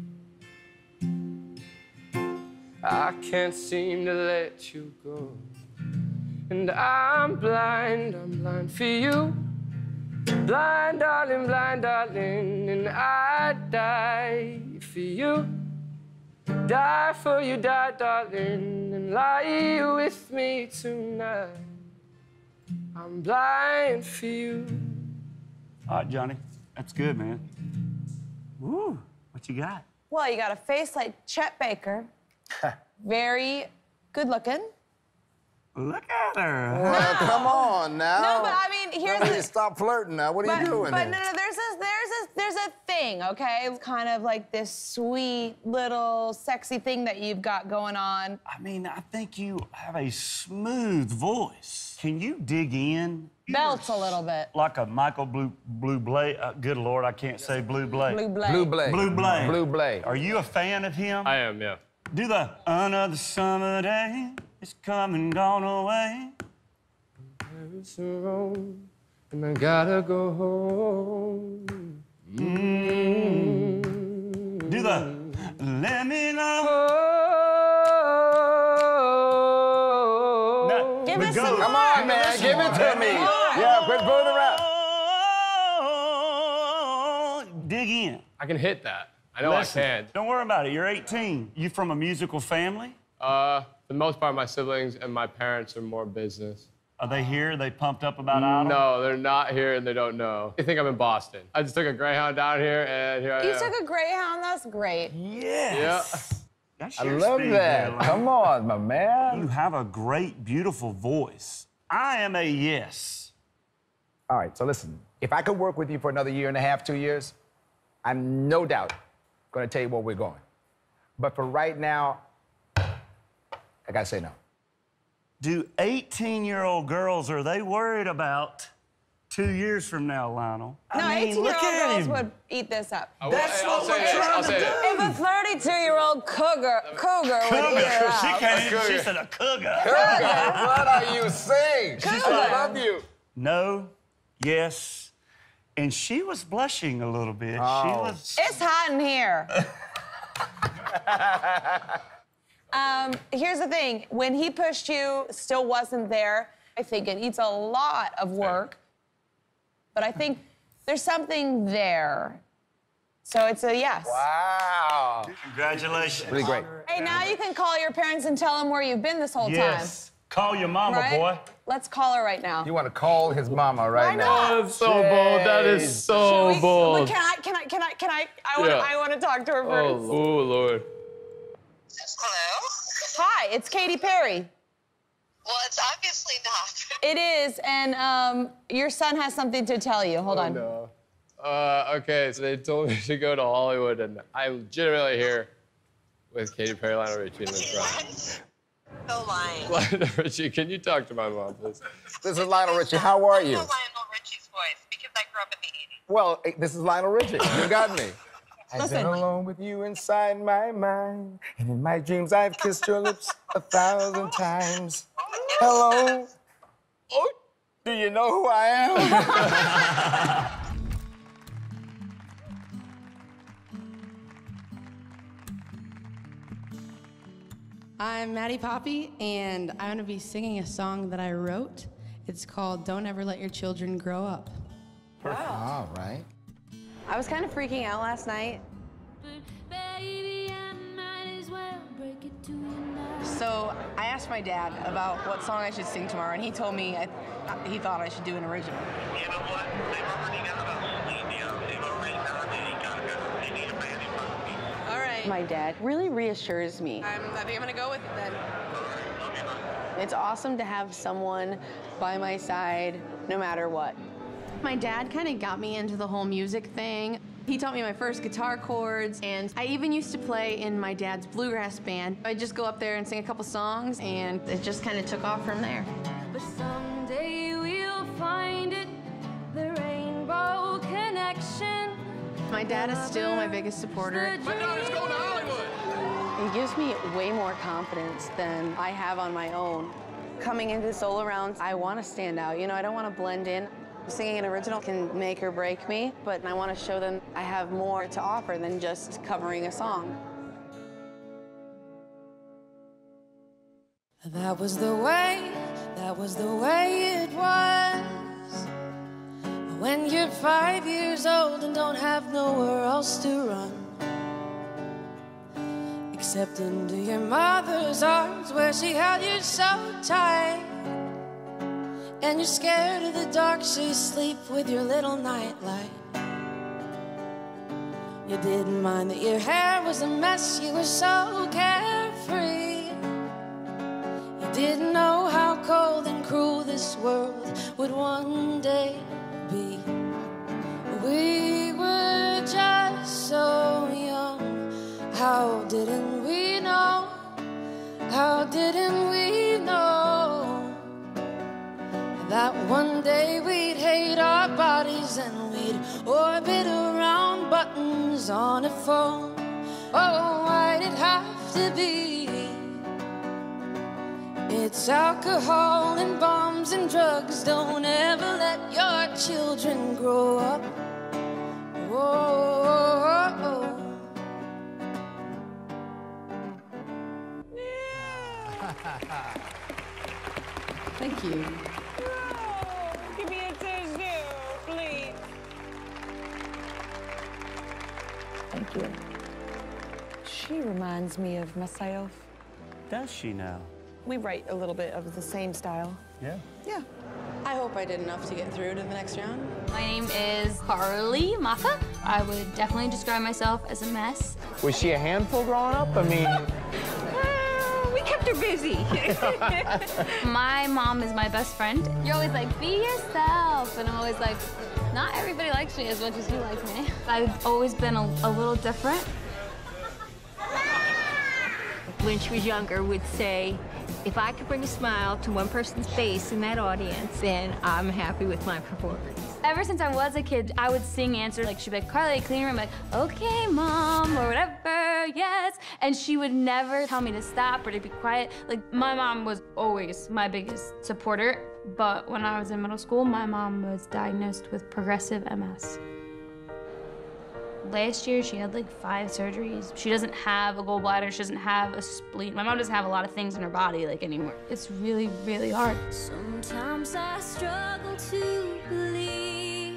I can't seem to let you go. And I'm blind for you. Blind, darling, and I'd die for you. Die for you, die, darling, and lie with me tonight. I'm blind for you. All right, Johnny. That's good, man. Woo. What you got? Well, you got a face like Chet Baker. Very good looking. Look at her. Well, come on now. No, but I mean, here's the... Stop flirting now. What are you doing But here? no, there's a thing, okay? It's kind of like this sweet little sexy thing that you've got going on. I mean, I think you have a smooth voice. Can you dig in? Belts a little bit. Like a Michael Bublé. Good Lord, I can't say Bublé. Bublé. Bublé. Are you a fan of him? I am, yeah. Do the another summer day is come and gone away. Paris and Rome, and I gotta go home. Do the let me know. Give us some more. Come on, man. Give it to me. Yeah, quit fooling around. Dig in. I can hit that. I know I can. Don't worry about it. You're 18. You from a musical family? For the most part, my siblings and my parents are more business. Are they here? Are they pumped up about Idol? No, they're not here and they don't know. They think I'm in Boston. I just took a Greyhound down here and here I am. You took a Greyhound? That's great. Yes. Yeah. That's I your love speed that. there, Lane. Come on, my man. You have a great, beautiful voice. I am a yes. All right, so listen. If I could work with you for another 1.5 to 2 years, I'm no doubt gonna tell you where we're going. But for right now, I gotta say no. Do 18-year-old girls, are they worried about 2 years from now, Lionel? No, 18-year-old girls would eat this up. That's what we're trying to do. If a 32-year-old cougar would eat it up. She came in, she said a cougar. Cougar, what are you saying? She said, I love you. No, yes, and she was blushing a little bit. Oh. She was. It's hot in here. Here's the thing. When he pushed you, still wasn't there. I think it needs a lot of work, but I think there's something there. So it's a yes. Wow. Congratulations. Really great. Hey, now you can call your parents and tell them where you've been this whole Yes. Call your mama, time. boy. Let's call her right now. You want to call his mama right Why now? not? Oh, that's so bold. That is so bold. Can I? I want to talk to her first. Oh, Lord. Hi, it's Katy Perry. Well, it's obviously not. It is, and your son has something to tell you. Hold on. No. Okay, so they told me to go to Hollywood, and I'm legitimately here with Katy Perry, Lionel Richie, in this round. So lying. Lionel Richie, can you talk to my mom, please? This is Lionel Richie. How are you? I know Lionel Richie's voice because I grew up in the 80s. Well, this is Lionel Richie. You got me. I've Listen. been alone with you inside my mind, and in my dreams I've kissed your lips 1,000 times. Hello. Oh, do you know who I am? I'm Maddie Poppy, and I'm going to be singing a song that I wrote. It's called Don't Ever Let Your Children Grow Up. All right. I was kind of freaking out last night. So I asked my dad about what song I should sing tomorrow, and he told me he thought I should do an original. You know what? They've already got about Celine Dion. They've already got a they need a man in front of me. All right. My dad really reassures me. I think I'm going to go with it then. It's awesome to have someone by my side no matter what. My dad kind of got me into the whole music thing. He taught me my first guitar chords, and I even used to play in my dad's bluegrass band. I'd just go up there and sing a couple songs, and it just kind of took off from there. But someday we'll find it, the rainbow connection. My dad is still my biggest supporter. My daughter's going to Hollywood! It gives me way more confidence than I have on my own. Coming into solo rounds, I want to stand out. You know, I don't want to blend in. Singing an original can make or break me, but I want to show them I have more to offer than just covering a song. That was the way it was. When you're 5 years old and don't have nowhere else to run, except into your mother's arms where she held you so tight. And you're scared of the dark, so you sleep with your little nightlight. You didn't mind that your hair was a mess, you were so carefree. You didn't know how cold and cruel this world would one day be. We were just so young, how didn't we know? How didn't we know that one day we'd hate our bodies and we'd orbit around buttons on a phone? Oh, why'd it have to be? It's alcohol and bombs and drugs. Don't ever let your children grow up. Whoa. Thank you. Give me a tissue, please. Thank you. She reminds me of myself. Does she now? We write a little bit of the same style. Yeah. Yeah. I hope I did enough to get through to the next round. My name is Carly Maka. I would definitely describe myself as a mess. Was she a handful growing up? I mean... We kept her busy. My mom is my best friend. You're always like, be yourself. And I'm always like, Not everybody likes me as much as you like me. I've always been a little different. When she was younger, would say, if I could bring a smile to one person's face in that audience, then I'm happy with my performance. Ever since I was a kid, I would sing answers. Like, she'd be like, Carly, clean room. I'm like, okay, Mom, or whatever, yes. And she would never tell me to stop or to be quiet. Like, my mom was always my biggest supporter. But when I was in middle school, my mom was diagnosed with progressive MS. Last year, she had like 5 surgeries. She doesn't have a gallbladder, she doesn't have a spleen. My mom doesn't have a lot of things in her body like anymore. It's really, really hard. Sometimes I struggle to believe.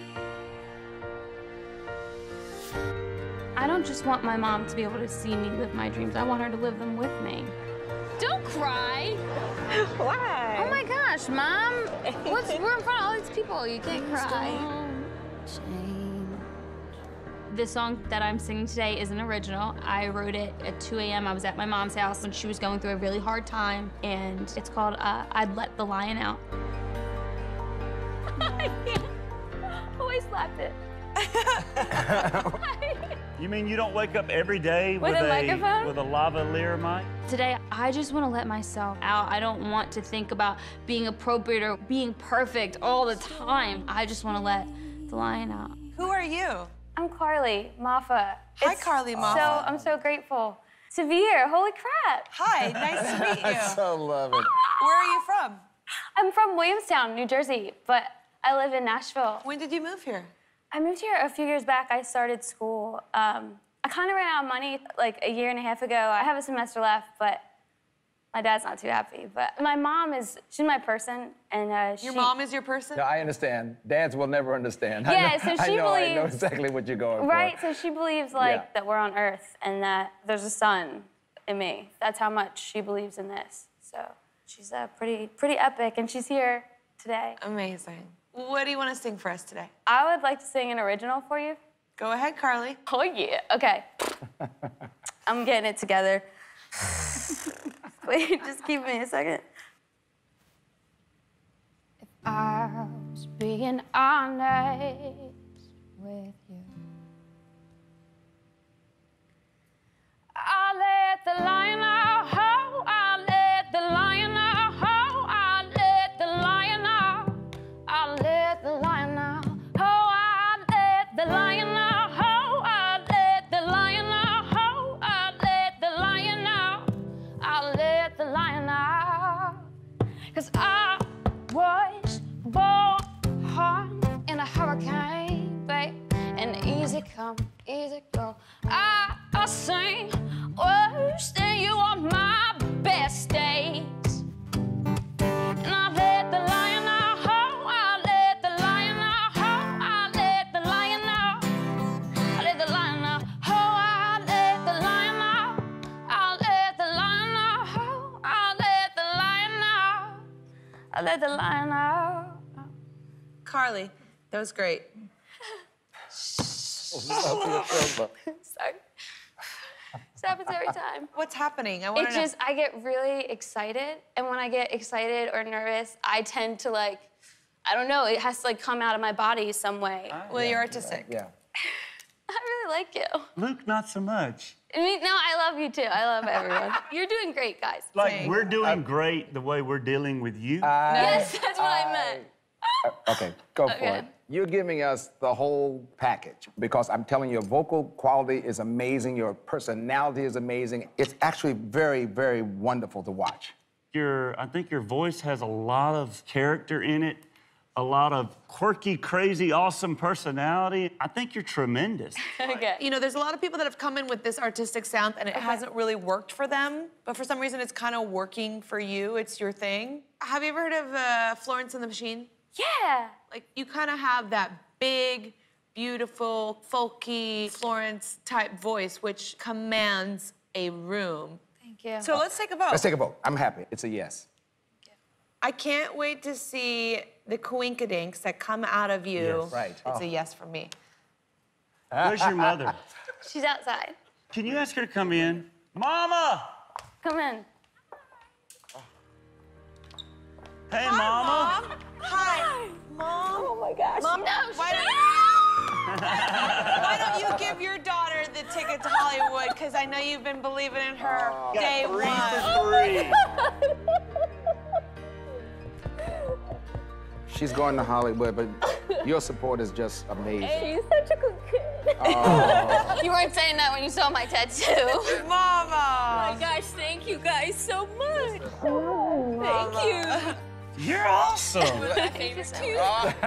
I don't just want my mom to be able to see me live my dreams. I want her to live them with me. Don't cry. Why? Oh my gosh, Mom. We're in front of all these people. You can't cry. The song that I'm singing today is an original. I wrote it at 2 a.m. I was at my mom's house when she was going through a really hard time, and it's called I'd Let the Lion Out. I can't. Oh, I slapped it. You mean you don't wake up every day With a microphone? with a lavalier mic? Today, I just want to let myself out. I don't want to think about being appropriate or being perfect all the time. I just want to let the lion out. Who are you? I'm Carly Maffa. Hi, Carly Maffa. I'm so grateful. Severe, holy crap. Hi, nice to meet you. I so love it. Where are you from? I'm from Williamstown, New Jersey, but I live in Nashville. When did you move here? I moved here a few years back. I started school. I kind of ran out of money like a year and a half ago. I have a semester left, but my dad's not too happy. But my mom she's my person, and Your mom is your person? No, I understand. Dads will never understand. Yeah, so she I know believes... exactly what you're going Right, for. so she believes that we're on Earth and that there's a sun in me. That's how much she believes in this. So she's pretty epic, and she's here today. Amazing. What do you want to sing for us today? I would like to sing an original for you. Go ahead, Carly. Oh, yeah. Okay. I'm getting it together. Wait, just give me a second. If I was being honest with you, I let the lion out, ho, I let the lion out, ho, I let the lion out, I let the lion out, ho, I let the lion out, ho, I let the lion out, ho, I let the lion out, I let the lion out. 'Cause I was born in a hurricane, babe, and easy come, easy go. I sing worse than you on my best days. And I let the lion out, ho, I let the lion out, ho, I let the lion out, I let the lion out, ho, I let the lion out, I let the lion out, ho, I let the lion out, I let the lion out. Carly, that was great. Sorry. This happens every time. What's happening? I want to know. I get really excited, and when I get excited or nervous, I tend to I don't know, it has to come out of my body some way. Well, you're artistic. Yeah. I really like you. Luke, not so much. No, I love you too. I love everyone. You're doing great, guys. We're doing great the way we're dealing with you. Yes, that's what I meant. Okay, go for Okay. it. You're giving us the whole package because I'm telling you, your vocal quality is amazing, your personality is amazing. It's actually very, very wonderful to watch. I think your voice has a lot of character in it, a lot of quirky, crazy, awesome personality. I think you're tremendous. Okay. You know, there's a lot of people that have come in with this artistic sound and it hasn't really worked for them, but for some reason it's kind of working for you. It's your thing. Have you ever heard of Florence and the Machine? Yeah. You kind of have that big, beautiful, folky Florence-type voice, which commands a room. Thank you. So let's take a vote. Let's take a vote. I'm happy. It's a yes. I can't wait to see the coinkadinks that come out of you. Yes. Right. It's a yes from me. Where's your mother? She's outside. Can you ask her to come in? Mama! Come in. Hey, Mama. Hi. Mom. Oh my gosh. Mom, no, why shut don't Why don't you give your daughter the ticket to Hollywood? Because I know you've been believing in her day one. 3 for 3. She's going to Hollywood, but your support is just amazing. Hey, you're such a good kid. Oh. You weren't saying that when you saw my tattoo. Mama! Oh my gosh, thank you guys so much. Thank you. You're awesome. Thank you too.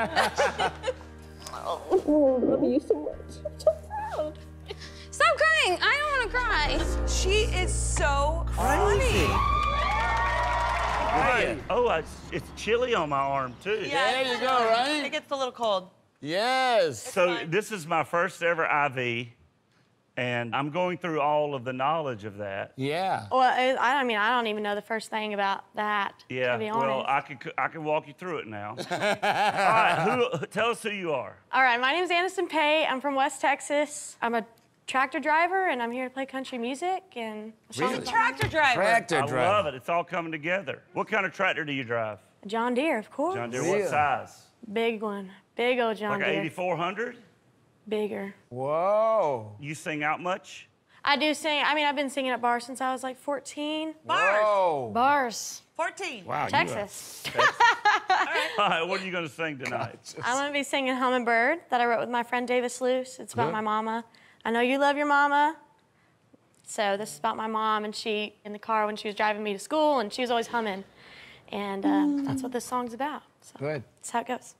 Oh, love you so much. I'm so proud. Stop crying. I don't want to cry. She is so funny. Right. Oh, it's chilly on my arm, too. Yeah, there you go, right? It gets a little cold. Yes. So this is my first ever IV, and I'm going through all of the knowledge of that. Yeah. Well, I mean, I don't even know the first thing about that, Yeah, to be honest. well, I can walk you through it now. All right, tell us who you are. All right, my name is Aniston Pay. I'm from West Texas. I'm a tractor driver, and I'm here to play country music. And Really? Tractor driver. I love it. It's all coming together. What kind of tractor do you drive? A John Deere, of course. John Deere, what size? Big one. Big old John Like Deere. an 8400? Bigger. Whoa. You sing out much? I do sing. I mean, I've been singing at bars since I was like 14. Bars. Whoa. Bars. 14. Wow, Texas. All right, what are you going to sing tonight? I'm going to be singing Hummingbird that I wrote with my friend Davis Luce. It's about my mama. I know you love your mama. So this is about my mom, and she, in the car when she was driving me to school, and she was always humming. And that's what this song's about. So Good. that's how it goes.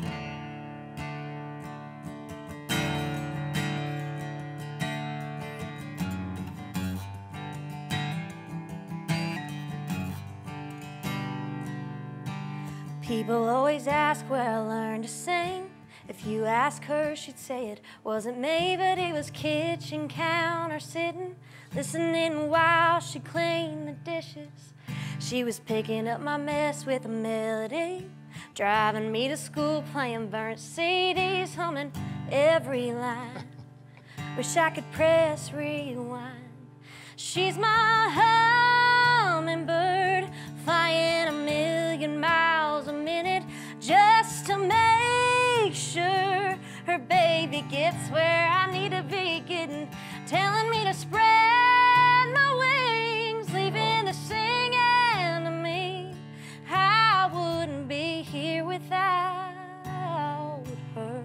People always ask where I learned to sing. If you ask her, she'd say it wasn't me, but it was kitchen counter sitting, listening while she cleaned the dishes. She was picking up my mess with a melody, driving me to school, playing burnt CDs, humming every line. Wish I could press rewind. She's my hummingbird, flying 1,000,000 miles a minute just to make sure her baby gets where I need to be getting, telling me to spread my wings, leaving the singing to me. I wouldn't be here without her.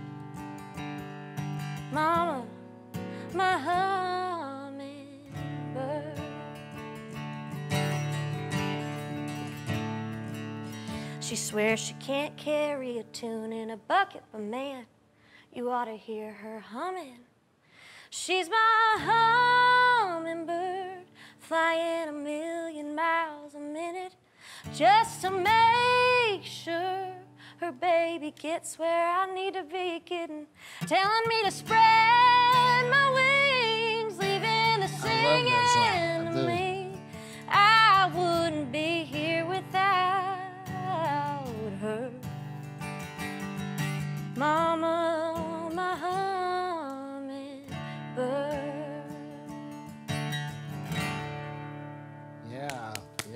Mama, my hummingbird. She swears she can't carry a tune in a bucket, but man, you ought to hear her humming. She's my hummingbird, flying 1,000,000 miles a minute, just to make sure her baby gets where I need to be getting, telling me to spread my wings, leaving the singing to me. I wouldn't be here without her. Mama, my hummingbird. Yeah.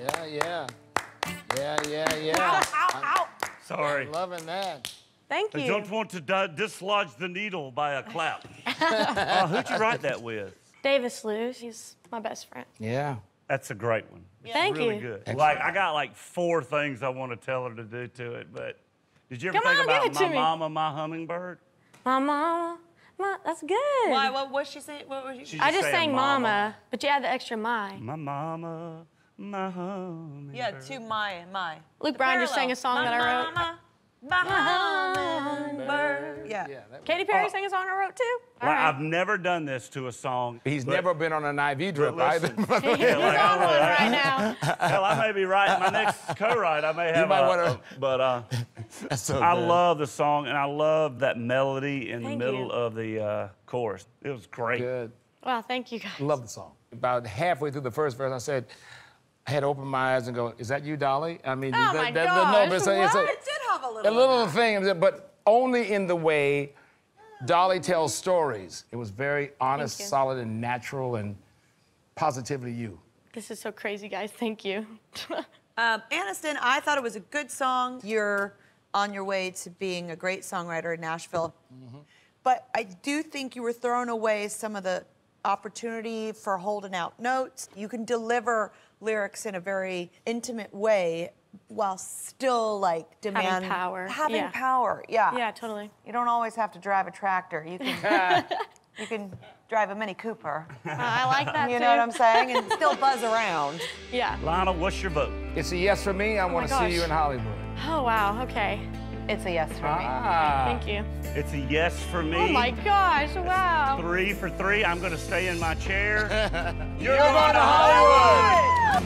Sorry. I'm loving that. Thank I you. don't want to dislodge the needle by a clap. Who'd you write that with? Davis Luce, he's my best friend. Yeah. That's a great one. It's Thank really you. good. Excellent. Like, I got like 4 things I want to tell her to do to it, but did you ever Come think on, about give it my to me. mama, my hummingbird? My mama, that's good. Why? What was she saying? What was She I just saying sang mama, but you add the extra my. My mama, my hummingbird. Yeah, to my. Luke Bryan just sang a song that I wrote. My hummingbird. Yeah. Katy Perry sang a song I wrote too. Well, I've never done this to a song. He's but- never been on an IV drip but either. listen. He's on one right now. Hell, I may be writing my next co-write. I may have might a, wanna- but That's so I good. love the song, and I love that melody in Thank the middle you. of the chorus. It was great. Good. Well, thank you guys. Love the song. About halfway through the first verse, I said, I had to open my eyes and go, is that you, Dolly? I mean, Oh my gosh, it's It did have a little. a little thing, but only in the way Dolly tells stories. It was very honest, you. solid, and natural, and positively you. This is so crazy, guys. Thank you. Aniston, I thought it was a good song. You're on your way to being a great songwriter in Nashville. but I do think you were throwing away some of the opportunity for holding out notes. You can deliver lyrics in a very intimate way while still like demand Having power. Having power, yeah. Yeah, totally. You don't always have to drive a tractor. You can you can drive a Mini Cooper. I like that You too. know what I'm saying? And still buzz around. Yeah. Lionel, what's your vote? It's a yes for me. I want to see you in Hollywood. Oh, wow, okay. It's a yes for me. Thank you. It's a yes for me. Oh my gosh, wow. 3 for 3. I'm going to stay in my chair. You're going to Hollywood!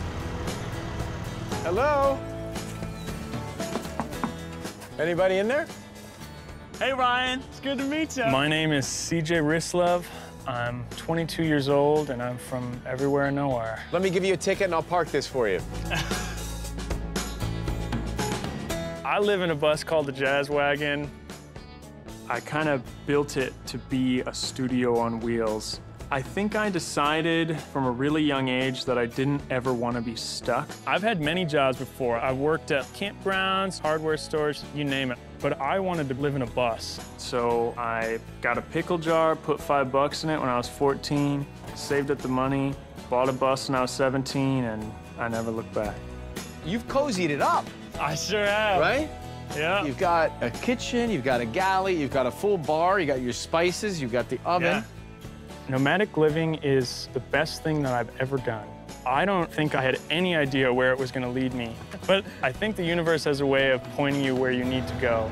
Hello? Anybody in there? Hey, Ryan. It's good to meet you. My name is CJ Rislov. I'm 22 years old, and I'm from everywhere and nowhere. Let me give you a ticket, and I'll park this for you. I live in a bus called the Jazz Wagon. I kind of built it to be a studio on wheels. I think I decided from a really young age that I didn't ever want to be stuck. I've had many jobs before. I've worked at campgrounds, hardware stores, you name it. But I wanted to live in a bus. So I got a pickle jar, put $5 in it when I was 14, saved up the money, bought a bus when I was 17, and I never looked back. You've cozied it up. I sure have. Right? Yeah. You've got a kitchen, you've got a galley, you've got a full bar, you got your spices, you've got the oven. Yeah. Nomadic living is the best thing that I've ever done. I don't think I had any idea where it was going to lead me, but I think the universe has a way of pointing you where you need to go.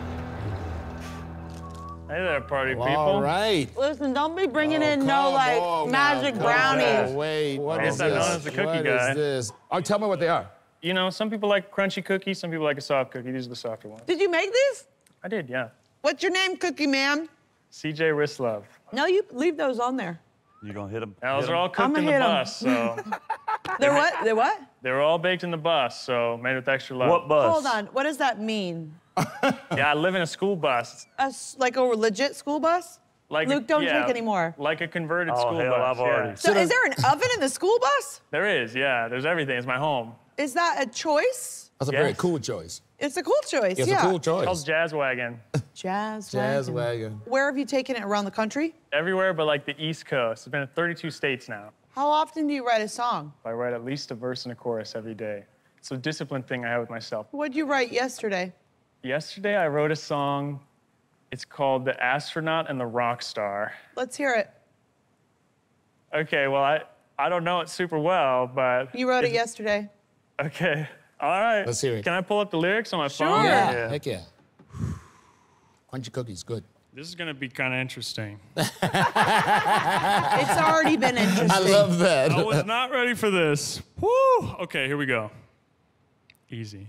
Hey there, party people. All right. Listen, don't be bringing in no magic brownies. Oh, wait, what is I'm known this? as the cookie What guy. is this? Oh, tell me what they are. You know, some people like crunchy cookies, some people like a soft cookie. These are the softer ones. Did you make these? I did, yeah. What's your name, Cookie Man? CJ Rislov. No, you leave those on there. You gonna hit them? Now, those are all cooked in the bus, so. They're what? They're what? They were all baked in the bus, so made with extra love. What bus? Hold on. What does that mean? Yeah, I live in a school bus. Like a legit school bus? Like Luke, don't yeah, drink anymore. Like a converted Oh, school hell, bus. I've already- Yeah. So is there an oven in the school bus? There is, yeah. There's everything. It's my home. Is that a choice? That's a very cool choice. It's a cool choice, It's yeah. a cool It's called choice. Jazz Wagon. Jazz Jazz wagon. wagon. Where have you taken it around the country? Everywhere but like the East Coast. It's been in 32 states now. How often do you write a song? I write at least a verse and a chorus every day. It's a discipline thing I have with myself. What'd you write yesterday? Yesterday I wrote a song. It's called The Astronaut and the Rock Star. Let's hear it. Okay, well, I don't know it super well, but... You wrote it yesterday. Okay, all right. Let's hear it. Can I pull up the lyrics on my Sure. phone? Yeah, heck yeah. Crunchy cookies, good. This is gonna be kind of interesting. It's already been interesting. I love that. I was not ready for this. Woo! Okay, here we go. Easy.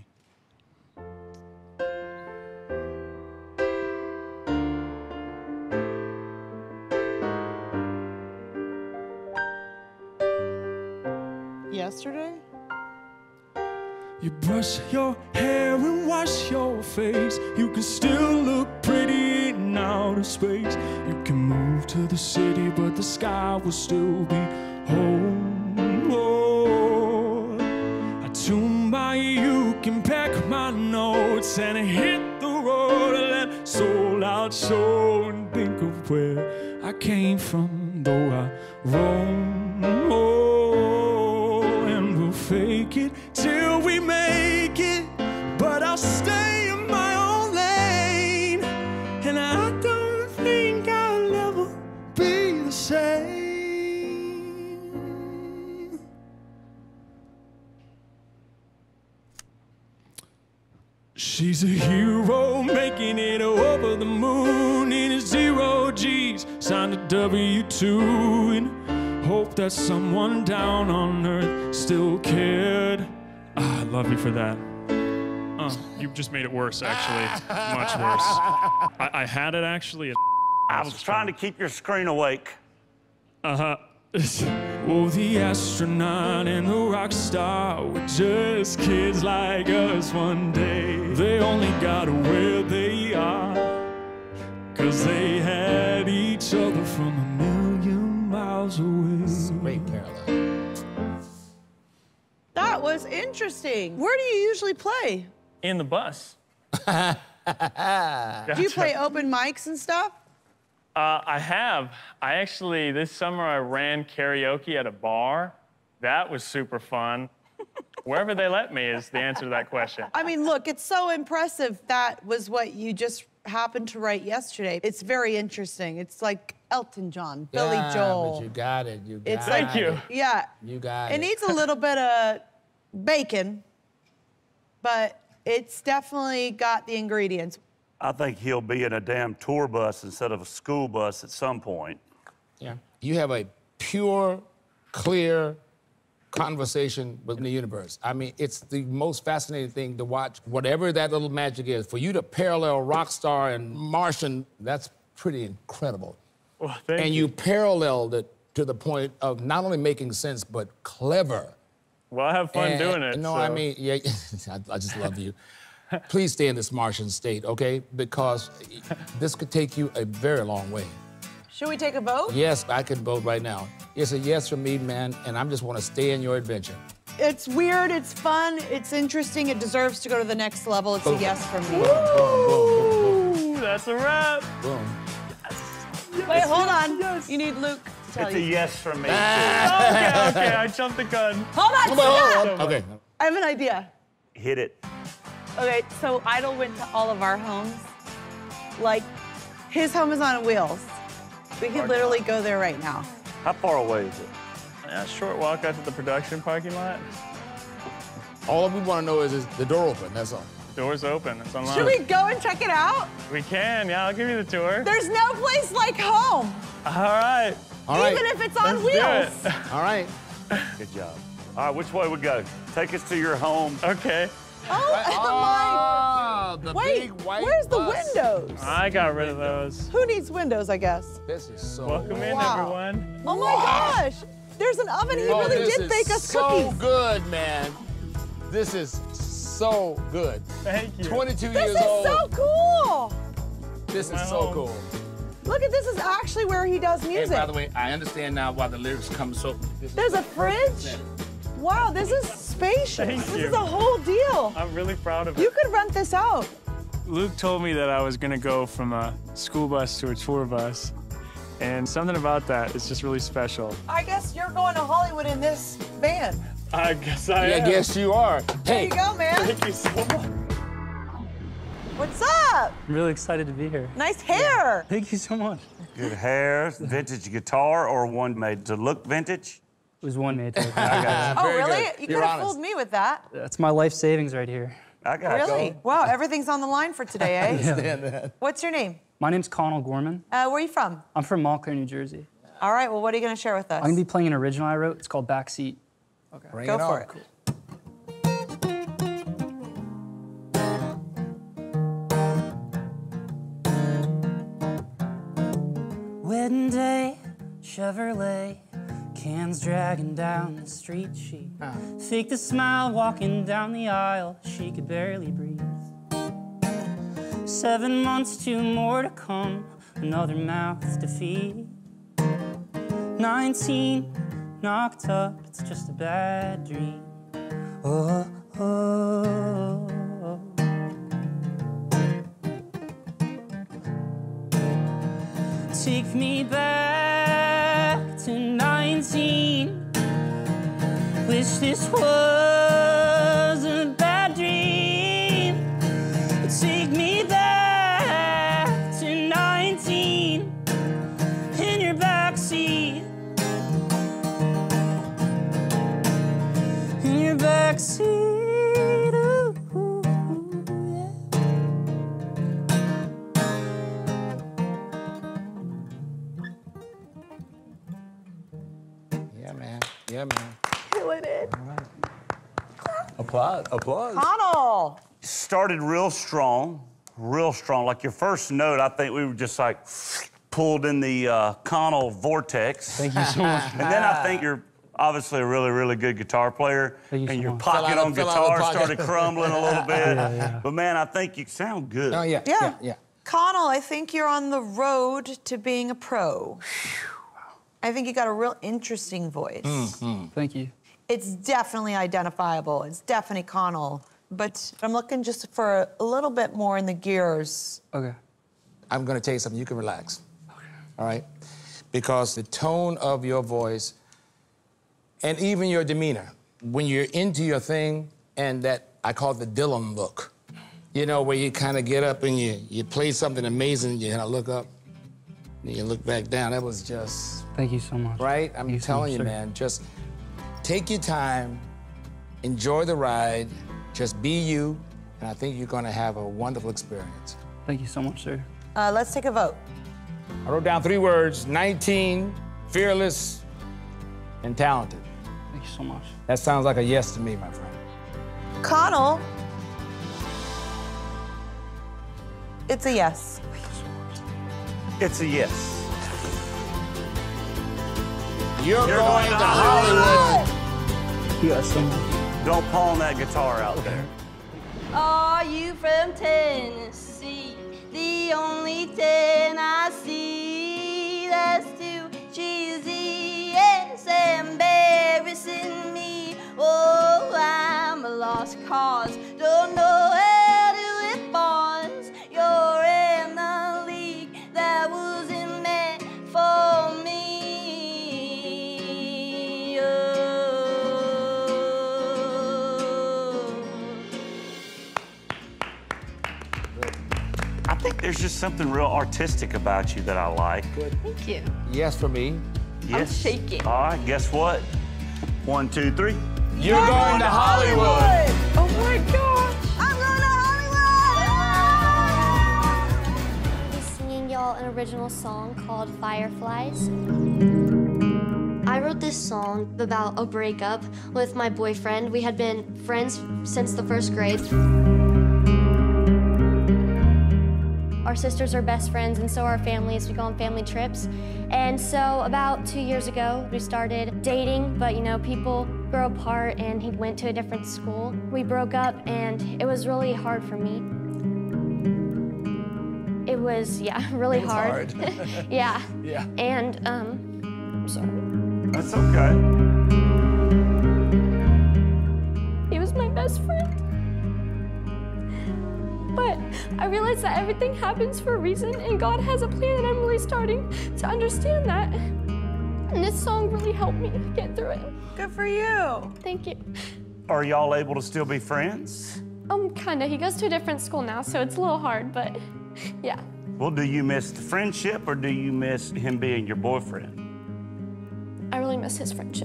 Yesterday? You brush your hair and wash your face. You can still look pretty in outer space. You can move to the city, but the sky will still be home. Oh, I tune by you can pack my notes and hit the road and let soul out show and think of where I came from, though I roam. Oh, and we'll fake it till we make it, but I'll stay in my own lane, and I don't think I'll ever be the same. She's a hero making it over the moon in a 0 G's, signed a W-2, and hope that someone down on earth still cared. I love you for that. You just made it worse, actually. Much worse. I had it, actually. I was trying to keep your screen awake. Uh-huh. Oh, the astronaut and the rock star were just kids like us one day. They only got where they are 'cause they had each other from a million miles away. Great parallel. That was interesting. Where do you usually play? In the bus. Do you play open mics and stuff? I have. I actually, this summer, I ran karaoke at a bar. That was super fun. Wherever they let me is the answer to that question. I mean, look, it's so impressive that was what you just happened to write yesterday. It's very interesting. It's like Elton John, Billy Joel. But you got it. You got It's it. like, Thank you. Yeah. You got it. It needs a little bit of bacon, but it's definitely got the ingredients. I think he'll be in a damn tour bus instead of a school bus at some point. Yeah. You have a pure, clear conversation with the universe. I mean, it's the most fascinating thing to watch. Whatever that little magic is, for you to parallel Rockstar and Martian, that's pretty incredible. Well, thank and you paralleled it to the point of not only making sense, but clever. Well, I have fun doing it. No, so. I mean, yeah, I just love you. Please stay in this Martian state, okay? Because this could take you a very long way. Should we take a vote? Yes, I can vote right now. It's a yes from me, man, and I just want to stay in your adventure. It's weird, it's fun, it's interesting, it deserves to go to the next level. It's a yes from me. Ooh, that's a wrap. Boom. Wait, hold on. You need Luke to tell It's a you. yes from me, too. Okay, I jumped the gun. Hold on, stop! Okay. I have an idea. Hit it. Okay, so Idol went to all of our homes. Like, his home is on wheels. We could literally go there right now. How far away is it? Yeah, short walk out to the production parking lot. All we want to know is the door open, that's all. Door's open, it's unlocked. Should we go and check it out? We can, yeah, I'll give you the tour. There's no place like home. All right. Even if it's on Let's wheels. do it. All right. Good job. All right, which way we go? Take us to your home. Okay. Oh, the wait, big white where's the bus. windows? I got rid of those. Who needs windows, I guess? This is so Welcome in, Wow. everyone. Oh my gosh, there's an oven. He really this did is bake us so cookies. good, man. This is so good. Thank you. 22 This years is old. so cool. This is My so home. cool. Look at this is actually where he does Hey, music. by the way, I understand now why the lyrics come so. There's a fridge. Wow, this is spacious. Thank This you. is a whole deal. I'm really proud of it. You could rent this out. Luke told me that I was gonna go from a school bus to a tour bus, and something about that is just really special. I guess you're going to Hollywood in this van. I guess I Yeah, am. I guess you are. There Hey, you go, man. Thank you so much. What's up? I'm really excited to be here. Nice hair. Thank you so much. Good hair, vintage guitar, or one made to look vintage? It was one made. Oh, Very really? good. You You're could have honest. fooled me with that. That's my life savings right here. I got Really? Wow, everything's on the line for today, eh? understand that. What's your name? My name's Connell Gorman. Where are you from? I'm from Montclair, New Jersey. All right, well, what are you going to share with us? I'm gonna be playing an original I wrote. It's called Backseat. Bring Go it for on. it. Wedding day, Chevrolet, cans dragging down the street. She faked a smile walking down the aisle. She could barely breathe. 7 months, 2 more to come, another mouth to feed. 19, knocked up, it's just a bad dream. Oh, oh, oh. Take me back to 19. Wish this was a bad dream. Take me back to 19 in your backseat. In your backseat. Ooh, ooh, yeah. Yeah, man. Yeah, man. Killing it. Applause. Applause. Connell. Started real strong. Like your first note, I think we were just like pulled in the Connell vortex. Thank you so much. And then I think you're obviously a really, really good guitar player. Thank you and so your much. pocket on Fell out of guitar pocket. started crumbling a little bit. Yeah. But man, I think you sound good. Oh, yeah. Yeah. Yeah. Connell, I think you're on the road to being a pro. I think you got a real interesting voice. Thank you. It's definitely identifiable. It's definitely Connell. But I'm looking just for a little bit more in the gears. Okay. I'm going to tell you something. You can relax. all right? Because the tone of your voice and even your demeanor, when you're into your thing, and that, I call it the Dylan look. You know, where you kind of get up and you play something amazing, you kind of look up, and you look back down. That was just... Thank you so much. Right? I'm telling you, sir. man, just take your time, enjoy the ride, just be you, and I think you're gonna have a wonderful experience. Thank you so much, sir. Let's take a vote. I wrote down 3 words: 19, fearless, and talented. Thank you so much. That sounds like a yes to me, my friend. Connell. It's a yes. It's a yes. You're going to Hollywood. Yes, Don't pawn that guitar out there. Are you from Tennessee? The only Tennessee that's too cheesy. It's embarrassing me. Oh, I'm a lost cause. Don't know how to live bonds. You're in the league that wasn't meant for me. I think there's just something real artistic about you that I like. Good. Thank you. Yes for me. Yes. I'm shaking. All right, guess what? 1, 2, 3. You're going to Hollywood. Oh my gosh. I'm going to Hollywood. I'm singing y'all an original song called Fireflies. I wrote this song about a breakup with my boyfriend. We had been friends since the 1st grade. Our sisters are best friends, and so are our families. We go on family trips. And so about 2 years ago, we started dating, but you know, people grow apart, and he went to a different school. We broke up, and it was really hard for me. It was, yeah, really hard. Yeah. Yeah. And, I'm sorry. That's okay. He was my best friend. But I realized that everything happens for a reason, and God has a plan, and I'm really starting to understand that. And this song really helped me get through it. Good for you. Thank you. Are y'all able to still be friends? Kinda. He goes to a different school now, so it's a little hard, but yeah. Well, do you miss the friendship, or do you miss him being your boyfriend? I really miss his friendship.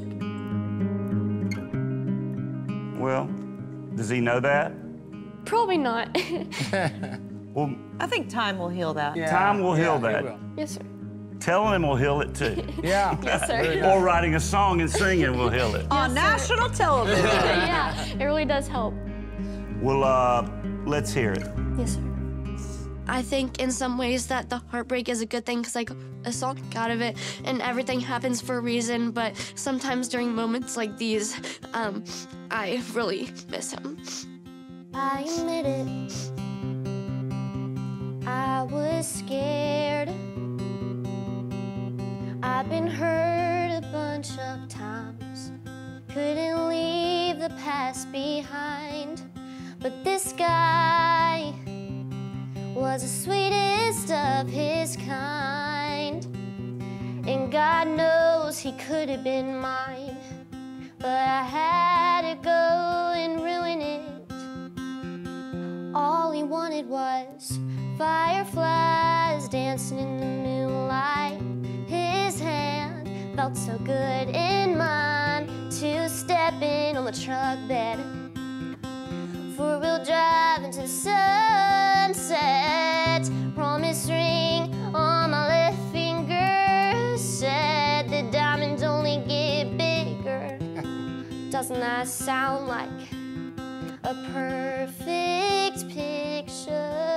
Well, does he know that? Probably not. Well, I think time will heal that. time will heal that. Yes, sir. Telling him will heal it too. Yeah. Yes, sir. Or writing a song and singing will heal it. On national television. Yeah, it really does help. Well, let's hear it. Yes, sir. I think in some ways that the heartbreak is a good thing because I got a song out of it and everything happens for a reason, but sometimes during moments like these, I really miss him. I admit it, I was scared. I've been hurt a bunch of times, couldn't leave the past behind. But this guy was the sweetest of his kind. And God knows he could have been mine, but I had to go and ruin it. All he wanted was fireflies dancing in the moonlight. His hand felt so good in mine to step in on the truck bed. Four-wheel drive into the sunset. Promise ring on my left finger said the diamonds only get bigger. Doesn't that sound like a perfect picture?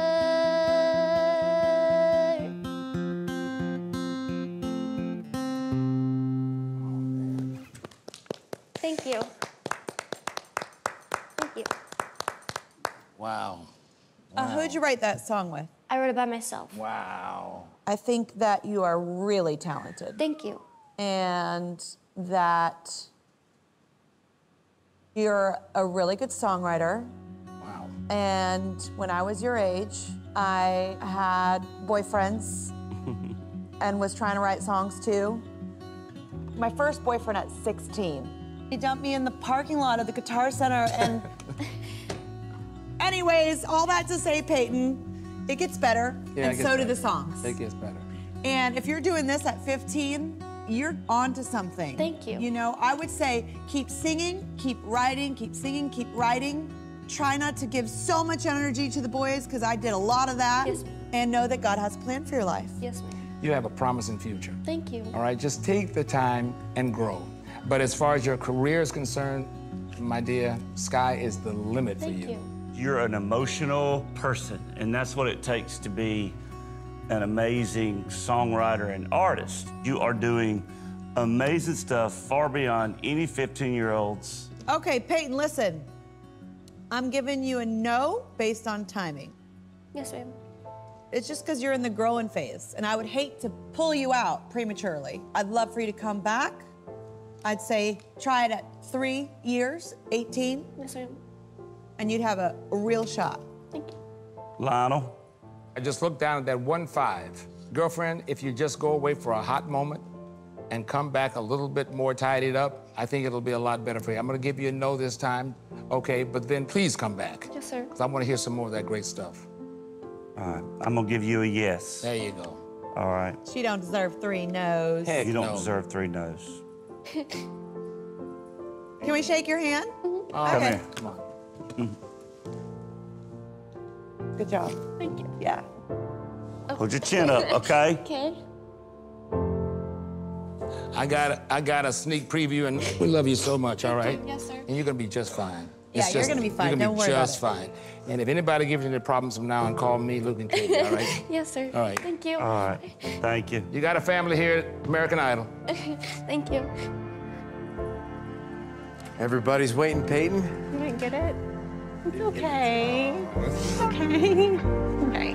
Thank you. Thank you. Wow. Who'd you write that song with? I wrote it by myself. Wow. I think that you are really talented. Thank you. And that you're a really good songwriter. Wow. And when I was your age, I had boyfriends and was trying to write songs too. My first boyfriend at 16. He dumped me in the parking lot of the Guitar Center and... Anyways, all that to say, Peyton, it gets better, and so do the songs. It gets better. And if you're doing this at 15, you're onto something. Thank you. You know, I would say keep singing, keep writing, keep singing, keep writing. Try not to give so much energy to the boys, because I did a lot of that. Yes, ma'am. And know that God has a plan for your life. Yes, ma'am. You have a promising future. Thank you. All right, just take the time and grow. But as far as your career is concerned, my dear, sky is the limit for you. You're an emotional person, and that's what it takes to be an amazing songwriter and artist. You are doing amazing stuff far beyond any 15-year-olds. Okay, Peyton, listen. I'm giving you a no based on timing. Yes, ma'am. It's just because you're in the growing phase, and I would hate to pull you out prematurely. I'd love for you to come back. I'd say try it at 3 years, 18. Yes, ma'am. And you'd have a real shot. Thank you. Lionel? I just looked down at that 1-5. Girlfriend, if you just go away for a hot moment and come back a little bit more tidied up, I think it'll be a lot better for you. I'm gonna give you a no this time, okay? But then please come back. Yes, sir. Because I wanna hear some more of that great stuff. All right, I'm gonna give you a yes. There you go. All right. She don't deserve 3 no's. Heck, you don't deserve 3 no's. Can we shake your hand? Oh, Come here. Come on. Good job. Thank you. Yeah. Hold your chin up, okay? Okay. I got a sneak preview, and we love you so much, all right? Yes, sir. And you're gonna be just fine. Yeah, you're gonna be fine. You're gonna Don't be worry about just it. fine. And if anybody gives you any problems from now on, call me, Luke, and Katie, all right? Yes, sir. All right. Thank you. All right, thank you. You got a family here at American Idol. Thank you. Everybody's waiting, Peyton. You didn't get it? It's okay. It's okay. Okay.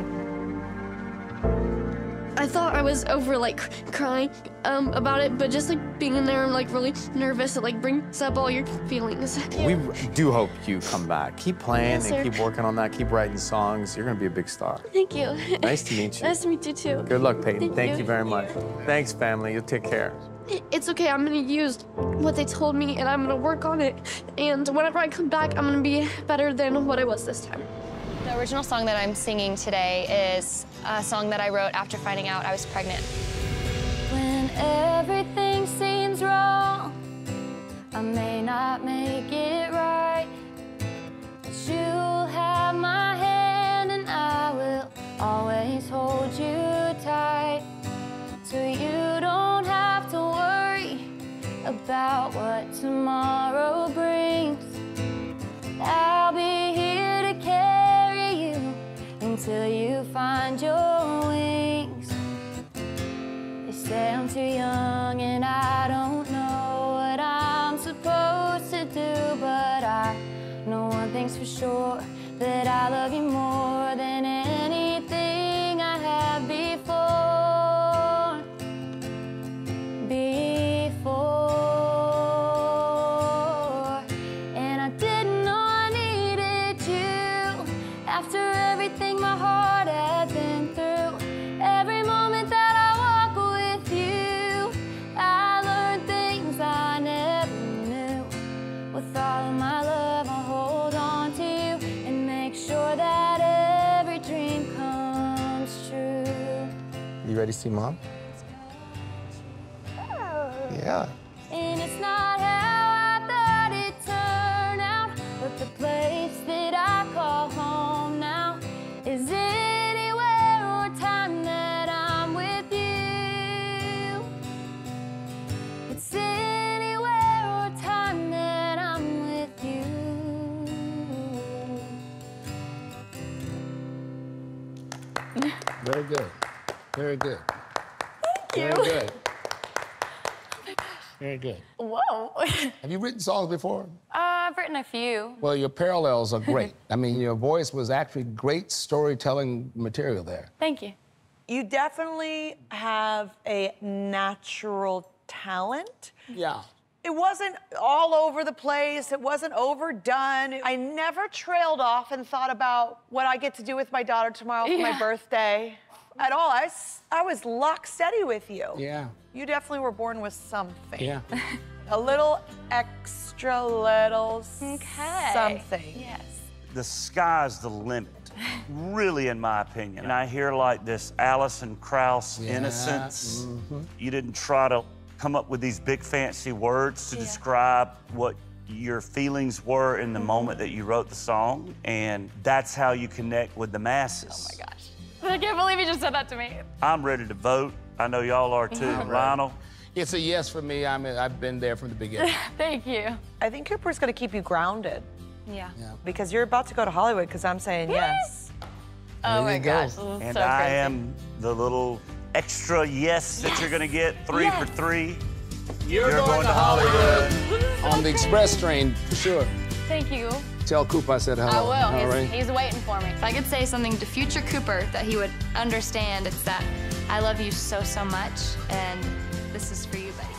I thought I was over like crying about it, but just like being in there, I'm like really nervous. It like brings up all your feelings. We do hope you come back. Keep playing Yes, sir. and keep working on that. Keep writing songs. You're gonna be a big star. Thank you. Nice to meet you. Nice to meet you too. Good luck, Peyton. Thank you. you very much. Thanks, family. You take care. It's okay. I'm gonna use what they told me, and I'm gonna work on it. And whenever I come back, I'm gonna be better than what I was this time. The original song that I'm singing today is a song that I wrote after finding out I was pregnant. When everything seems wrong, I may not make it right, but you'll have my hand and I will always hold you tight, so you don't have to worry about what tomorrow brings. I'll be here to carry you until you find your wings. They say I'm too young and I don't know what I'm supposed to do, but I know one thing's for sure, that I love you more than anything I have before. And I didn't know I needed you after everything my heart had been through. Every moment that I walk with you, I learned things I never knew. With all of my love, I'll hold on to you and make sure that every dream comes true. You ready to see Mom? Yeah. And it's not how I thought it'd turn out, but the place that I call home now is anywhere or time that I'm with you. It's anywhere or time that I'm with you. Very good. Very good. Thank you. Very good. Very good. Whoa. Have you written songs before? I've written a few. Well, your parallels are great. I mean, your voice was actually great storytelling material there. Thank you. You definitely have a natural talent. Yeah. It wasn't all over the place. It wasn't overdone. I never trailed off and thought about what I get to do with my daughter tomorrow for my birthday at all. I was lock steady with you. Yeah. You definitely were born with something. Yeah. A little extra little something. Yes. The sky's the limit, really, in my opinion. And I hear like this Alison Krauss innocence. You didn't try to come up with these big fancy words to describe what your feelings were in the moment that you wrote the song, and that's how you connect with the masses. Oh my gosh. I can't believe you just said that to me. I'm ready to vote. I know y'all are too. Lionel? It's a yes for me. I've been there from the beginning. Thank you. I think Cooper's gonna keep you grounded. Yeah. Because you're about to go to Hollywood, because I'm saying yes. Oh my gosh. And so I crazy. am the little extra yes that you're gonna get, 3 for 3. You're going to Hollywood. On the express train, for sure. Thank you. Tell Cooper I said hello. I will. All right. He's waiting for me. If I could say something to future Cooper that he would understand, it's that I love you so, so much, and this is for you, buddy.